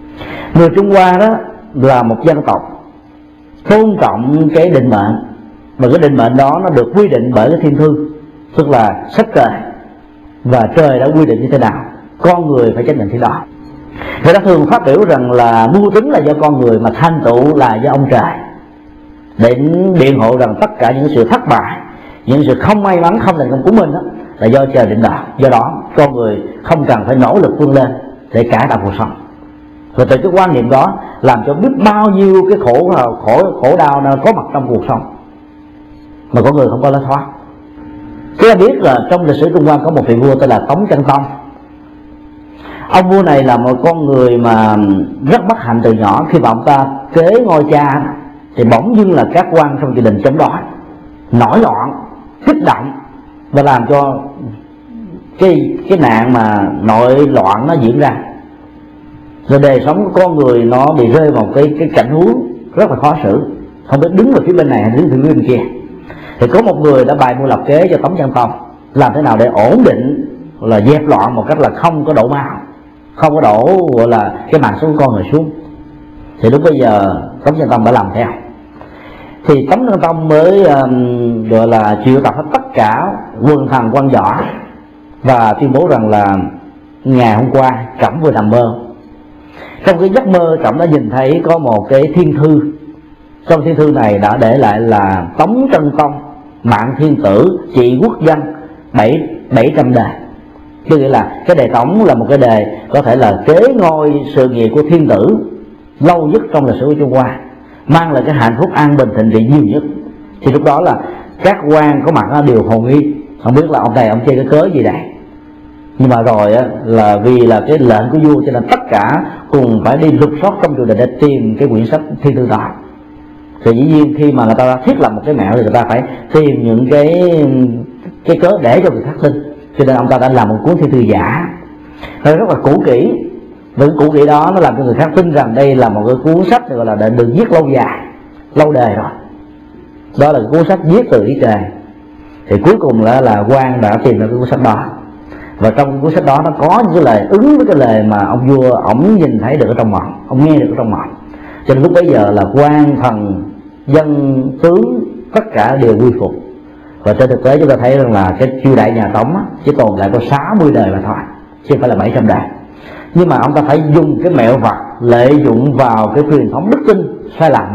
Người Trung Hoa đó là một dân tộc tôn trọng cái định mệnh, Và cái định mệnh đó nó được quy định bởi cái thiên thư, tức là sách trời, và trời đã quy định như thế nào, con người phải chấp nhận thế đó. Người ta thường phát biểu rằng là mưu tính là do con người, mà thành tựu là do ông trời, để biện hộ rằng tất cả những sự thất bại, những sự không may mắn, không thành công của mình đó, là do trời định đoạt. Do đó con người không cần phải nỗ lực vươn lên để cải tạo cuộc sống. Và từ cái quan niệm đó làm cho biết bao nhiêu cái khổ đau nó có mặt trong cuộc sống mà con người không có lối thoát. Chúng ta biết là trong lịch sử Trung Hoa có một vị vua tên là Tống Chân Tông. Ông vua này là một con người mà rất bất hạnh từ nhỏ. Khi mà ông ta kế ngôi cha thì bỗng dưng là các quan trong gia đình chống đối, nổi loạn, kích động, và làm cho cái nạn mà nội loạn nó diễn ra. Rồi đời sống của con người nó bị rơi vào cái cảnh huống rất là khó xử, không biết đứng về phía bên này hay đứng về phía bên kia. Thì có một người đã bày mưu lập kế cho Tống Chân Tông làm thế nào để ổn định, là dẹp loạn một cách là không có đổ máu, không có đổ gọi là cái mạng sống của con người xuống. Thì lúc bây giờ Tống Chân Tông đã làm theo. Thì Tống Chân Tông mới gọi là triệu tập hết tất cả quân thần quan võ và tuyên bố rằng là ngày hôm qua Trẫm vừa nằm mơ. Trong cái giấc mơ Trẫm đã nhìn thấy có một cái thiên thư. Trong thiên thư này đã để lại là Tống Chân Tông mạng thiên tử trị quốc dân 700 đời. Tức nghĩa là cái đề Tống là một cái đề có thể là kế ngôi sự nghiệp của thiên tử lâu nhất trong lịch sử của Trung Hoa, mang lại cái hạnh phúc an bình thịnh vượng nhiều nhất. Thì lúc đó là các quan có mặt đều hồ nghi, không biết là ông này ông chơi cái cớ gì đây. Nhưng mà rồi là vì là cái lệnh của vua cho nên tất cả cùng phải đi lục soát trong triều đình để tìm cái quyển sách thiên thư đó. Thì dĩ nhiên khi mà người ta thiết lập một cái mẹo thì người ta phải tìm những cái cớ để cho người khác tin, cho nên ông ta đã làm một cuốn thiên thư giả, nó rất là cũ kỹ. Và cái cũ kỹ đó nó làm cho người khác tin rằng đây là một cái cuốn sách gọi là được viết lâu dài, lâu đời rồi. Đó là cuốn sách viết từ ý trời. Thì cuối cùng là quan đã tìm ra cái cuốn sách đó, và trong cuốn sách đó nó có những cái lời ứng với cái lời mà ông vua ổng nhìn thấy được ở trong mộng, ông nghe được ở trong mộng. Cho nên lúc bấy giờ là quan thần dân tướng tất cả đều quy phục. Và trên thực tế chúng ta thấy rằng là cái triều đại nhà Tống chỉ tồn tại có 60 đời mà thôi, chứ không phải là 700 đời. Nhưng mà ông ta phải dùng cái mẹo vặt, lợi dụng vào cái truyền thống đức tin sai lầm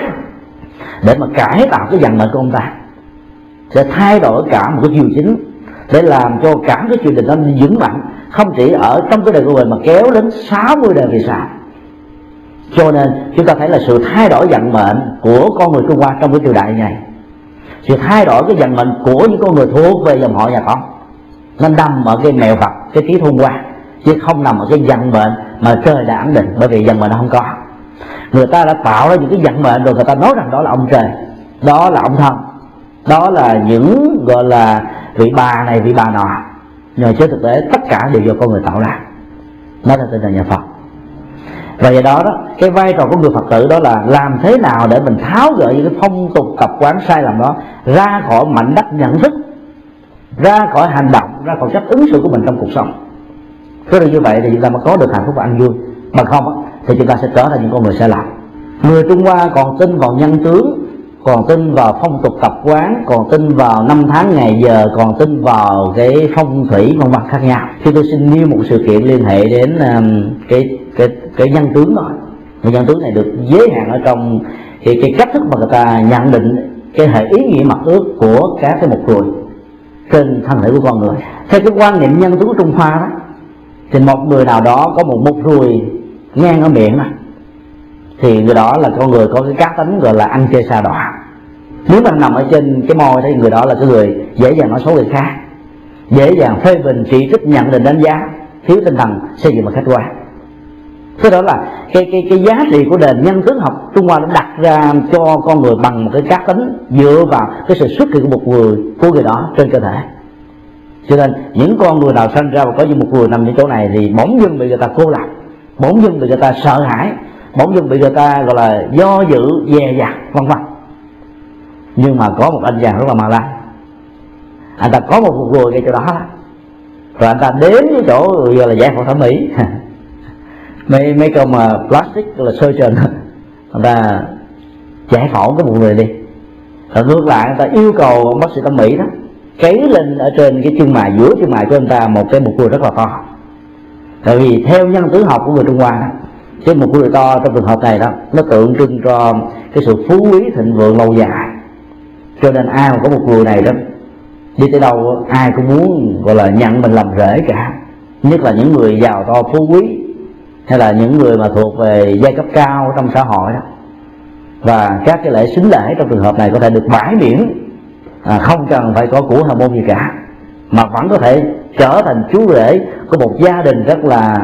để mà cải tạo cái vận mệnh của ông ta, để thay đổi cả một cái triều chính, để làm cho cả cái triều đình nó vững mạnh, không chỉ ở trong cái đời của mình mà kéo đến 60 đời về sau. Cho nên chúng ta thấy là sự thay đổi vận mệnh của con người Trung Hoa trong cái triều đại này, sự thay đổi cái vận mệnh của những con người thuộc về dòng họ nhà Tống, nó nằm ở cái mẹo vặt, cái trí khôn ngoan, chứ không nằm ở cái vận mệnh mà trời đã ẵn định. Bởi vì vận mệnh nó không có, người ta đã tạo ra những cái vận mệnh rồi người ta nói rằng đó là ông trời, đó là ông thần, đó là những gọi là vị bà này vị bà nọ. Nhưng trên thực tế tất cả đều do con người tạo ra. Đó là tinh thần nhà Phật. Và do đó cái vai trò của người Phật tử đó là làm thế nào để mình tháo gỡ những cái phong tục tập quán sai lầm đó ra khỏi mảnh đất nhận thức, ra khỏi hành động, ra khỏi cách ứng xử của mình trong cuộc sống. Cứ như vậy thì chúng ta mới có được hạnh phúc và an vui. Bằng không thì chúng ta sẽ trở thành những con người sai lầm. Người Trung Hoa còn tin vào nhân tướng, còn tin vào phong tục tập quán, còn tin vào năm tháng ngày giờ, còn tin vào cái phong thủy vân vân khác nhau. Khi tôi xin nêu một sự kiện liên hệ đến cái nhân tướng đó, cái nhân tướng này được giới hạn ở trong cái cách thức mà người ta nhận định cái hệ ý nghĩa mặc ước của các cái mục ruồi trên thân thể của con người. Theo cái quan niệm nhân tướng của Trung Hoa đó, thì một người nào đó có một mục ruồi ngang ở miệng đó, thì người đó là con người có cái cá tính gọi là ăn chơi xa đọa. Nếu mà nằm ở trên cái môi thì người đó là cái người dễ dàng nói xấu người khác, dễ dàng phê bình, chỉ trích, nhận định, đánh giá, thiếu tinh thần xây dựng và khách quan. Thế đó là cái giá trị của nền nhân tướng học Trung Hoa đã đặt ra cho con người bằng một cái cá tính dựa vào cái sự xuất hiện của một người đó trên cơ thể. Cho nên những con người nào sinh ra và có như một người nằm ở chỗ này thì bỗng dưng bị người ta cô lập, bỗng dưng bị người ta sợ hãi, bỗng dưng bị người ta gọi là do dự, dè dặt, vân vân. Nhưng mà có một anh chàng rất là ma lanh, anh ta có một người ngay chỗ đó, rồi anh ta đến cái chỗ gọi là giải phẫu thẩm mỹ mấy câu mà plastic là surgeon, anh ta giải phẫu cái một người đi, Rồi ngược lại người ta yêu cầu ông bác sĩ thẩm mỹ đó cấy lên ở trên cái chân mày, giữa chân mày của anh ta một cái mục ruồi rất là to. Tại vì theo nhân tử học của người Trung Hoa đó, cái mục ruồi to trong trường hợp này đó nó tượng trưng cho cái sự phú quý thịnh vượng lâu dài. Cho nên ai mà có một ruồi này đó, đi tới đâu ai cũng muốn gọi là nhận mình làm rể cả, nhất là những người giàu to phú quý hay là những người mà thuộc về giai cấp cao trong xã hội đó. Và các cái lễ sính lễ trong trường hợp này có thể được bãi miễn, không cần phải có của hào môn gì cả, mà vẫn có thể trở thành chú rể của một gia đình rất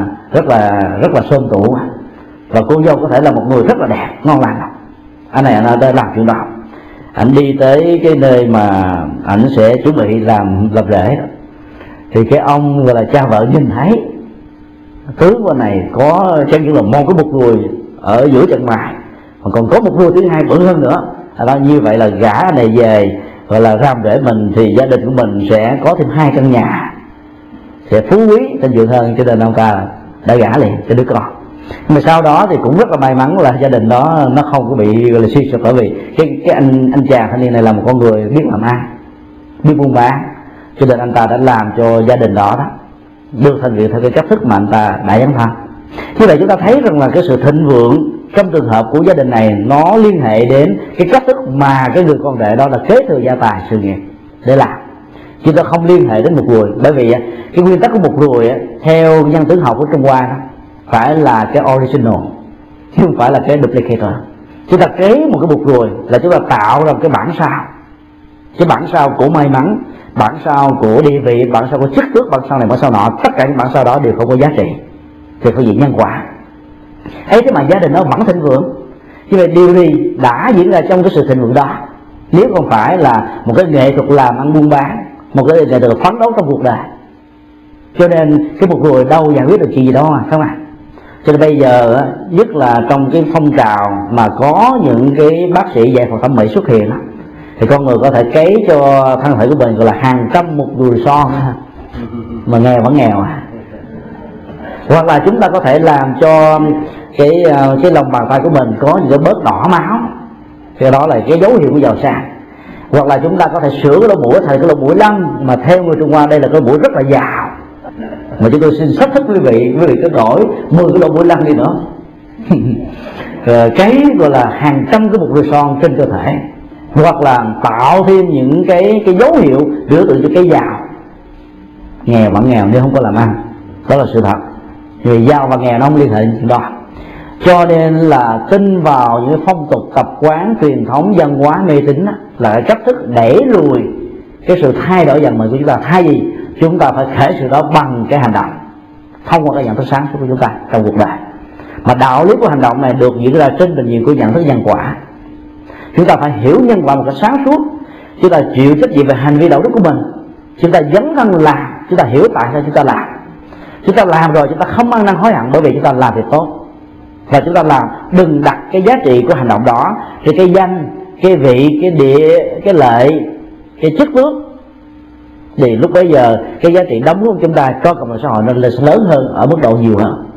là xôm tụ. Và cô dâu có thể là một người rất là đẹp, ngon lành. Anh này anh đã làm chuyện đó, anh đi tới cái nơi mà anh sẽ chuẩn bị làm rể đó, thì cái ông gọi là cha vợ nhìn thấy tướng bên này có chẳng những là một cái một ruồi ở giữa chân mày, mà còn có một ruồi thứ hai bự hơn nữa. Đó, như vậy là gả này về gọi là làm rể mình thì gia đình của mình sẽ có thêm 2 căn nhà, sẽ phú quý thịnh vượng hơn. Cho nên ông ta đã gả liền cho đứa con. Nhưng mà sau đó thì cũng rất là may mắn là gia đình đó nó không có bị gọi là suy sụp, bởi vì cái anh chàng thanh niên này là một con người biết làm ăn, biết buôn bán, cho nên anh ta đã làm cho gia đình đó được thành việc theo cái cách thức mà anh ta đã dấn thân. Như vậy chúng ta thấy rằng là cái sự thịnh vượng trong trường hợp của gia đình này nó liên hệ đến cái cách thức mà cái người con rể đó là kế thừa gia tài sự nghiệp để làm. Chúng ta không liên hệ đến một ruồi, bởi vì cái nguyên tắc của một ruồi theo nhân tử học của Trung Hoa đó phải là cái original chứ không phải là cái duplicator. Chúng ta cấy một cái bụt ruồi là chúng ta tạo ra một cái bản sao, cái bản sao của may mắn, bản sao của địa vị, bản sao của chức tước, bản sao này bản sao nọ. Tất cả những bản sao đó đều không có giá trị về phương diện nhân quả ấy, thế mà gia đình nó vẫn thịnh vượng. Như vậy điều gì đã diễn ra trong cái sự thịnh vượng đó, nếu không phải là một cái nghệ thuật làm ăn buôn bán, một cái nghệ thuật phấn đấu trong cuộc đời. Cho nên cái một người đâu giải quyết được chuyện gì đó mà, không ạ? Cho nên bây giờ nhất là trong cái phong trào mà có những cái bác sĩ dạy phẫu thẩm mỹ xuất hiện đó, thì con người có thể cấy cho thân thể của mình gọi là hàng trăm một ruồi son mà nghèo vẫn nghèo. Hoặc là chúng ta có thể làm cho cái lòng bàn tay của mình có những cái bớt đỏ máu, cái đó là cái dấu hiệu của giàu sang. Hoặc là chúng ta có thể sửa cái lỗ mũi thành cái lỗ mũi lăng, mà theo người Trung Hoa đây là cái mũi rất là giàu, mà chúng tôi xin sắp thức quý vị có đổi 10 cái lỗ mũi lăng đi nữa. Cái gọi là hàng trăm cái một ruồi son trên cơ thể, hoặc là tạo thêm những cái dấu hiệu biểu tượng cho cái giàu. Nghèo vẫn nghèo nếu không có làm ăn, đó là sự thật. Vì giàu và nghèo nó không liên hệ đến đó. Cho nên là tin vào những phong tục tập quán truyền thống văn hóa mê tín là cái cách thức đẩy lùi cái sự thay đổi vận mệnh của chúng ta. Thay vì chúng ta phải khởi sự đó bằng cái hành động, thông qua cái nhận thức sáng suốt của chúng ta trong cuộc đời. Mà đạo lý của hành động này được diễn ra trên bình diện của nhận thức nhân quả. Chúng ta phải hiểu nhân quả một cách sáng suốt, chúng ta chịu trách nhiệm về hành vi đạo đức của mình, chúng ta dấn thân làm, chúng ta hiểu tại sao chúng ta làm. Chúng ta làm rồi chúng ta không ăn năn hối hận, bởi vì chúng ta làm việc tốt. Và chúng ta làm đừng đặt cái giá trị của hành động đó thì cái danh, cái vị, cái địa, cái lợi, cái chức tước, thì lúc bấy giờ cái giá trị đóng của chúng ta cho cộng đồng xã hội nó lớn hơn, ở mức độ nhiều hơn.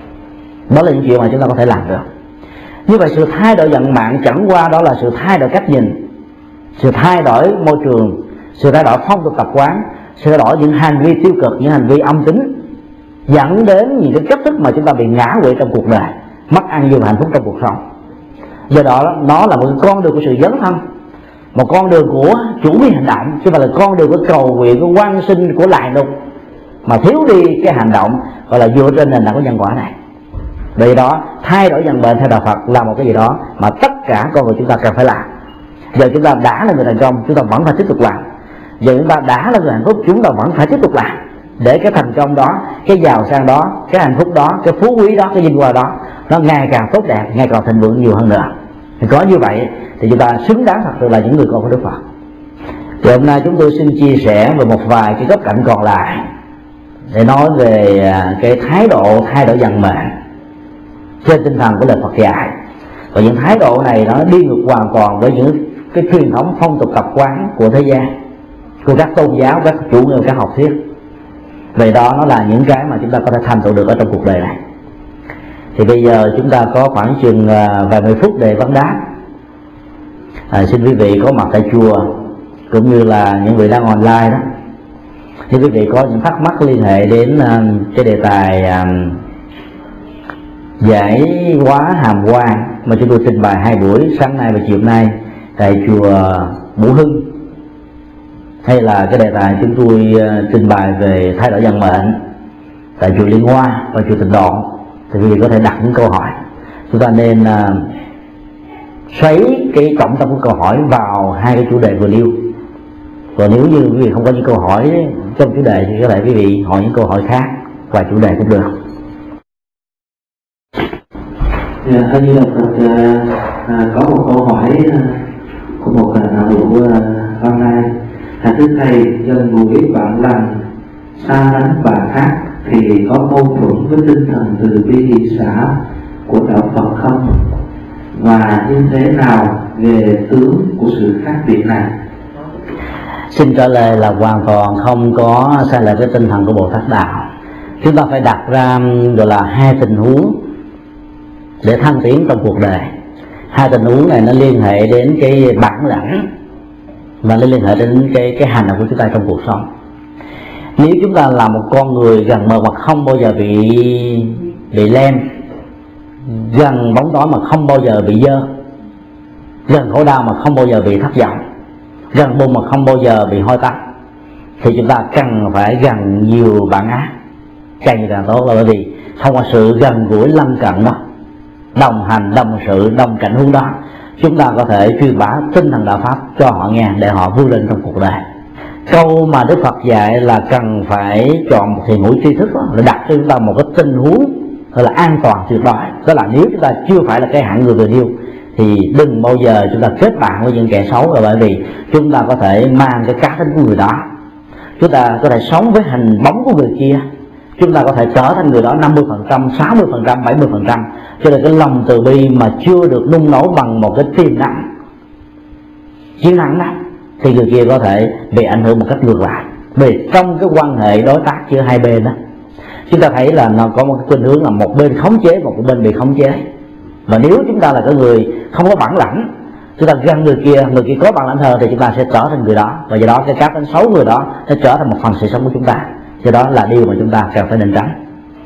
Đó là những chuyện mà chúng ta có thể làm được. Như vậy sự thay đổi vận mạng chẳng qua đó là sự thay đổi cách nhìn, sự thay đổi môi trường, sự thay đổi phong tục tập quán, sự thay đổi những hành vi tiêu cực, những hành vi âm tính, dẫn đến những cái cách thức mà chúng ta bị ngã quỵ trong cuộc đời, mất an vui và hạnh phúc trong cuộc sống. Do đó nó là một con đường của sự dấn thân, một con đường của chủ nghĩa hành động, chứ không phải là con đường của cầu nguyện, của quan sinh, của lại nục, mà thiếu đi cái hành động gọi là dựa trên nền tảng của nhân quả này. Vì đó thay đổi vận mệnh theo đạo Phật là một cái gì đó mà tất cả con người chúng ta cần phải làm. Giờ chúng ta đã là người thành công, chúng ta vẫn phải tiếp tục làm. Giờ chúng ta đã là người hạnh phúc, chúng ta vẫn phải tiếp tục làm, để cái thành công đó, cái giàu sang đó, cái hạnh phúc đó, cái phú quý đó, cái vinh hoa đó nó ngày càng tốt đẹp, ngày càng thịnh vượng nhiều hơn nữa. Thì có như vậy thì chúng ta xứng đáng thật sự là những người con của Đức Phật. Thì hôm nay chúng tôi xin chia sẻ về một vài cái góc cạnh còn lại để nói về cái thái độ thay đổi vận mệnh trên tinh thần của lời Phật dạy. Và những thái độ này nó đi ngược hoàn toàn với những cái truyền thống phong tục tập quán của thế gian, của các tôn giáo, các chủ nghĩa, các học thuyết. Về đó nó là những cái mà chúng ta có thể thành tựu được ở trong cuộc đời này. Thì bây giờ chúng ta có khoảng chừng vài mươi phút để vấn đáp. Xin quý vị có mặt tại chùa cũng như là những vị đang online đó, nếu quý vị có những thắc mắc liên hệ đến cái đề tài giải hóa hàm quan mà chúng tôi trình bày 2 buổi, sáng nay và chiều nay tại chùa Bủ Hưng, hay là cái đề tài chúng tôi trình bày về thay đổi vận mệnh tại chùa Liên Hoa và chùa Tịnh Độ, thì quý vị có thể đặt những câu hỏi. Chúng ta nên xoáy cái trọng tâm của câu hỏi vào 2 cái chủ đề vừa nêu. Còn nếu như quý vị không có những câu hỏi trong chủ đề thì có thể quý vị hỏi những câu hỏi khác và chủ đề cũng được. Thưa như Phật, có một câu hỏi của một vụ online. Thưa thầy, gần gũi bạn lành, xa lánh bạn khác thì có mâu thuẫn với tinh thần từ bi hỷ xả của đạo Phật không? Và như thế nào về tướng của sự khác biệt này? Xin trả lời là hoàn toàn không có sai lệch với tinh thần của Bồ Tát Đạo. Chúng ta phải đặt ra gọi là 2 tình huống để thăng tiến trong cuộc đời. 2 tình huống này nó liên hệ đến cái bản lãnh và nó liên hệ đến cái hành động của chúng ta trong cuộc sống. Nếu chúng ta là một con người gần mờ mà không bao giờ bị lem, gần bóng tối mà không bao giờ bị dơ, gần khổ đau mà không bao giờ bị thất vọng, gần buồn mà không bao giờ bị hôi tách, thì chúng ta cần phải gần nhiều bạn ác, càng nhiều càng tốt. Là bởi vì thông qua sự gần gũi lân cận đó, đồng hành, đồng sự, đồng cảnh huống đó, chúng ta có thể truyền bá tinh thần đạo pháp cho họ nghe để họ vươn lên trong cuộc đời. Câu mà Đức Phật dạy là cần phải chọn một thiền hữu tri thức đó, là đặt cho chúng ta một cái tình huống gọi là an toàn tuyệt đối. Đó là nếu chúng ta chưa phải là cái hạng người vừa nêu thì đừng bao giờ chúng ta kết bạn với những kẻ xấu, là bởi vì chúng ta có thể mang cái cá tính của người đó, chúng ta có thể sống với hình bóng của người kia, chúng ta có thể trở thành người đó 50%, 60%, 70%. Cho nên cái lòng từ bi mà chưa được nung nấu bằng một cái tiềm năng chiến thắng đó, thì người kia có thể bị ảnh hưởng một cách ngược lại. Vì trong cái quan hệ đối tác giữa hai bên đó, chúng ta thấy là nó có một cái khuynh hướng là một bên khống chế, một bên bị khống chế. Và nếu chúng ta là cái người không có bản lãnh, chúng ta gần người kia có bản lãnh hơn, thì chúng ta sẽ trở thành người đó, và do đó cái cá tính xấu người đó sẽ trở thành một phần sự sống của chúng ta. Do đó là điều mà chúng ta cần phải nên tránh.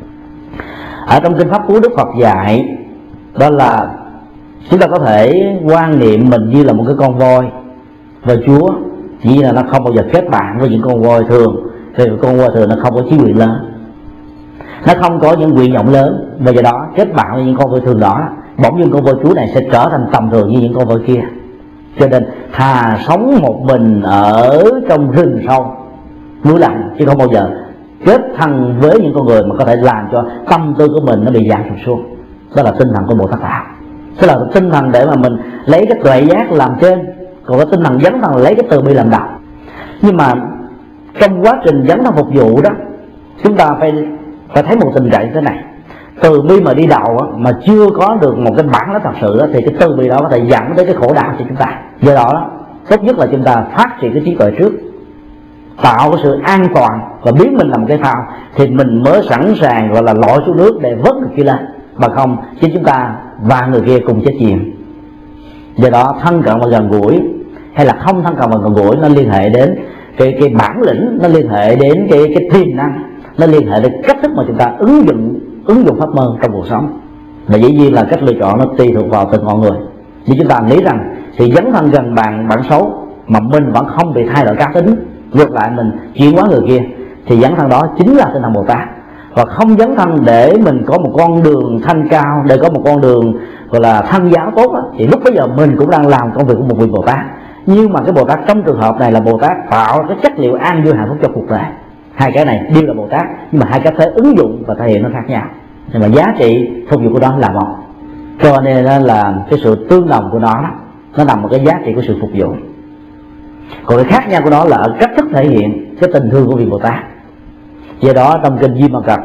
Ở trong kinh pháp cú, Đức Phật dạy đó là chúng ta có thể quan niệm mình như là một cái con voi, và Chúa chỉ là nó không bao giờ kết bạn với những con voi thường, vì con voi thường nó không có trí nguyện lớn, nó không có những nguyện vọng lớn, và do đó kết bạn với những con voi thường đó, bỗng nhiên con voi Chúa này sẽ trở thành tầm thường như những con voi kia. Cho nên thà sống một mình ở trong rừng sâu núi lạnh, chứ không bao giờ kết thân với những con người mà có thể làm cho tâm tư của mình nó bị giảm sụt xuống. Đó là tinh thần của Bồ Tát Đạo. Đó là tinh thần để mà mình lấy cái tuệ giác làm trên, còn cái tinh thần dấn thân là lấy cái từ bi làm đầu. Nhưng mà trong quá trình dấn thân phục vụ đó, chúng ta phải thấy một tình trạng như thế này: từ bi mà đi đầu đó, mà chưa có được một cái bản lĩnh thật sự đó, thì cái từ bi đó có thể dẫn tới cái khổ đau cho chúng ta. Do đó tốt nhất là chúng ta phát triển cái trí tuệ trước, tạo cái sự an toàn và biến mình làm một cái phao, thì mình mới sẵn sàng gọi là lội xuống nước để vớt người kia lên. Mà không, chính chúng ta và người kia cùng chết chìm. Do đó thân cận và gần gũi hay là không thân cận và gần gũi nó liên hệ đến cái bản lĩnh, nó liên hệ đến cái tiềm năng, nó liên hệ đến cách thức mà chúng ta ứng dụng pháp môn trong cuộc sống. Và dĩ nhiên là cách lựa chọn nó tùy thuộc vào từng con người. Nếu chúng ta nghĩ rằng thì dấn thân gần bạn xấu mà mình vẫn không bị thay đổi cá tính, ngược lại mình chuyển hóa người kia, thì dấn thân đó chính là tinh thần Bồ Tát. Và không dấn thân để mình có một con đường thanh cao, để có một con đường gọi là thân giáo tốt đó, thì lúc bây giờ mình cũng đang làm công việc của một vị Bồ Tát. Nhưng mà cái Bồ Tát trong trường hợp này là Bồ Tát tạo cái chất liệu an vui hạnh phúc cho cuộc đời. Hai cái này đều là Bồ Tát, nhưng mà hai cái thế ứng dụng và thể hiện nó khác nhau, nhưng mà giá trị phục vụ của nó là một. Cho nên là cái sự tương đồng của nó nằm ở cái giá trị của sự phục vụ. Còn cái khác nhau của nó là ở cách thức thể hiện cái tình thương của vị Bồ Tát. Do đó trong kinh Di Mật Cật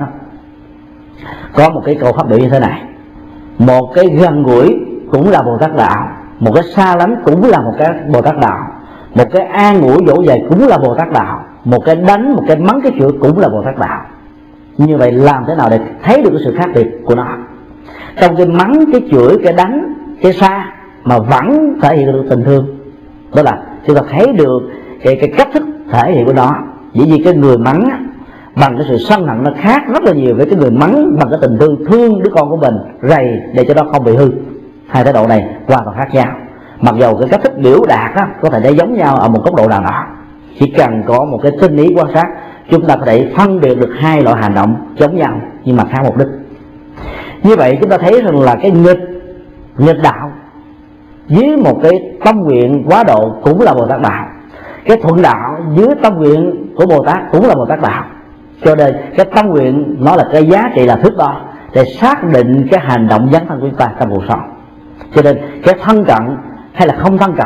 có một cái câu phát biểu như thế này: một cái gần gũi cũng là Bồ Tát Đạo, một cái xa lánh cũng là một cái Bồ Tát Đạo, một cái an ủi dỗ dành cũng là Bồ Tát Đạo, một cái đánh, một cái mắng, cái chửi cũng là Bồ Tát Đạo. Như vậy làm thế nào để thấy được cái sự khác biệt của nó? Trong cái mắng, cái chửi, cái đánh, cái xa mà vẫn thể hiện được tình thương. Đó là chúng ta thấy được cái cách thức thể hiện của nó. Dĩ nhiên cái người mắng bằng cái sự sân hận nó khác rất là nhiều với cái người mắng bằng cái tình thương đứa con của mình, rầy để cho nó không bị hư. Hai thái độ này hoàn toàn khác nhau, mặc dầu cái cách thức biểu đạt đó, có thể để giống nhau ở một góc độ nào đó. Chỉ cần có một cái tinh ý quan sát, chúng ta có thể phân biệt được hai loại hành động giống nhau nhưng mà khác mục đích. Như vậy chúng ta thấy rằng là cái nghịch đạo dưới một cái tâm nguyện quá độ cũng là Bồ Tát đạo, cái thuận đạo dưới tâm nguyện của Bồ Tát cũng là Bồ Tát đạo. Cho nên cái tâm nguyện nó là cái giá trị, là thước đo để xác định cái hành động dấn thân của chúng ta trong cuộc sống. Cho nên cái thân cận hay là không thân cận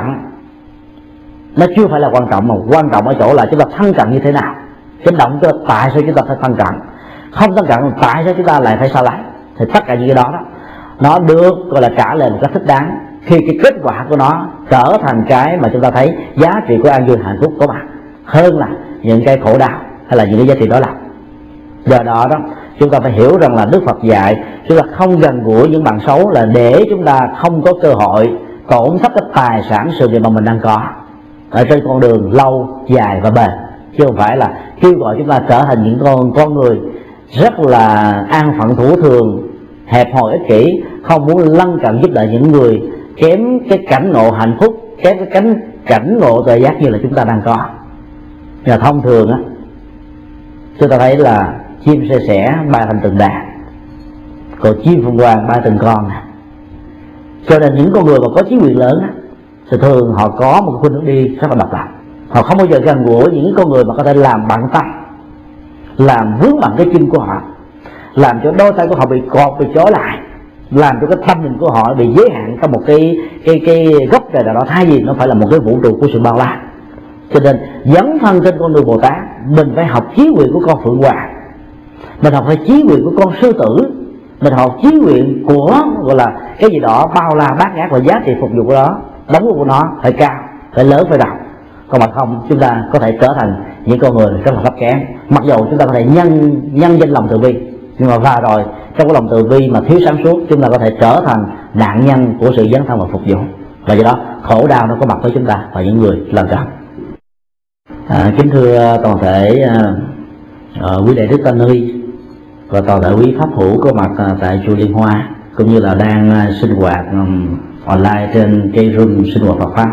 nó chưa phải là quan trọng, mà quan trọng ở chỗ là chúng ta thân cận như thế nào. Cái động cơ tại sao chúng ta phải thân cận, không thân cận tại sao chúng ta lại phải xa lánh. Thì tất cả những cái đó nó được gọi là trả lời một cách thích đáng khi cái kết quả của nó trở thành cái mà chúng ta thấy giá trị của an vui hạnh phúc có mặt hơn là những cái khổ đau hay là những cái giá trị đó là. Do đó chúng ta phải hiểu rằng là Đức Phật dạy chúng ta không gần gũi những bạn xấu là để chúng ta không có cơ hội tổn thất cái tài sản sự nghiệp mà mình đang có ở trên con đường lâu dài và bền, chứ không phải là kêu gọi chúng ta trở thành những con người rất là an phận thủ thường, hẹp hòi ích kỷ, không muốn lân cận giúp đỡ những người kém cái cảnh ngộ hạnh phúc, kém cái cảnh ngộ tuệ giác như là chúng ta đang có. Và thông thường á, chúng ta thấy là chim sẻ sẻ bay thành từng đàn, còn chim phượng hoàng bay từng con. Cho nên những con người mà có chí nguyện lớn á, thì thường họ có một khuynh hướng đi rất là độc lập. Họ không bao giờ gần gũi những con người mà có thể làm bận tâm, làm vướng bận cái chân của họ, làm cho đôi tay của họ bị cột, bị trói lại, làm cho cái tâm nhìn của họ bị giới hạn trong một cái góc trời nào đó, thay vì nó phải là một cái vũ trụ của sự bao la. Cho nên dấn thân trên con đường Bồ Tát, mình phải học chí nguyện của con phượng hoàng, mình học phải chí nguyện của con sư tử, mình học chí nguyện của gọi là cái gì đó bao la bát ngát, và giá trị phục vụ của nó, đóng của nó phải cao, phải lớn, phải rộng. Còn mà không, chúng ta có thể trở thành những con người rất là thấp kém. Mặc dù chúng ta có thể nhân danh lòng từ bi, nhưng mà và rồi trong cái lòng từ bi mà thiếu sáng suốt, chúng ta có thể trở thành nạn nhân của sự dấn thân và phục vụ. Và do đó khổ đau nó có mặt với chúng ta và những người lần cận. Kính thưa toàn thể quý đệ đức tăng ni và toàn thể quý pháp hữu có mặt tại chùa Liên Hoa, cũng như là đang sinh hoạt online trên cái room sinh hoạt Phật pháp.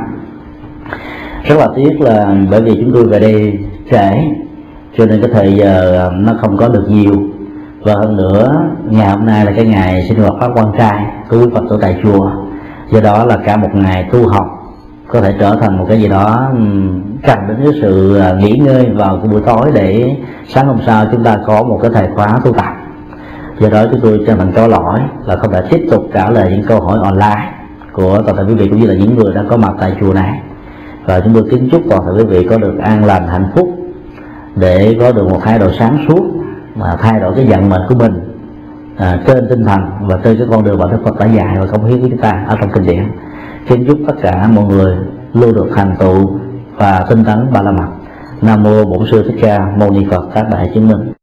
Rất là tiếc là bởi vì chúng tôi về đây trễ, cho nên cái thời giờ nó không có được nhiều. Và hơn nữa, ngày hôm nay là cái ngày sinh hoạt pháp quan trai của quý Phật tử tại chùa, do đó là cả một ngày tu học có thể trở thành một cái gì đó cần đến cái sự nghỉ ngơi vào cái buổi tối, để sáng hôm sau chúng ta có một cái thời khóa tu tập. Do đó chúng tôi chân thành có lỗi là không thể tiếp tục trả lời những câu hỏi online của toàn thể quý vị cũng như là những người đang có mặt tại chùa này. Và chúng tôi kính chúc toàn thể quý vị có được an lành hạnh phúc, để có được một thái độ sáng suốt mà thay đổi cái vận mệnh của mình trên tinh thần và trên cái con đường mà Đức Phật đã dạy và cống hiến với chúng ta ở trong kinh điển. Kính chúc tất cả mọi người luôn được thành tựu và tinh tấn ba la mật. Nam mô Bổn Sư Thích Ca Mâu Ni Phật. Các đại chứng minh.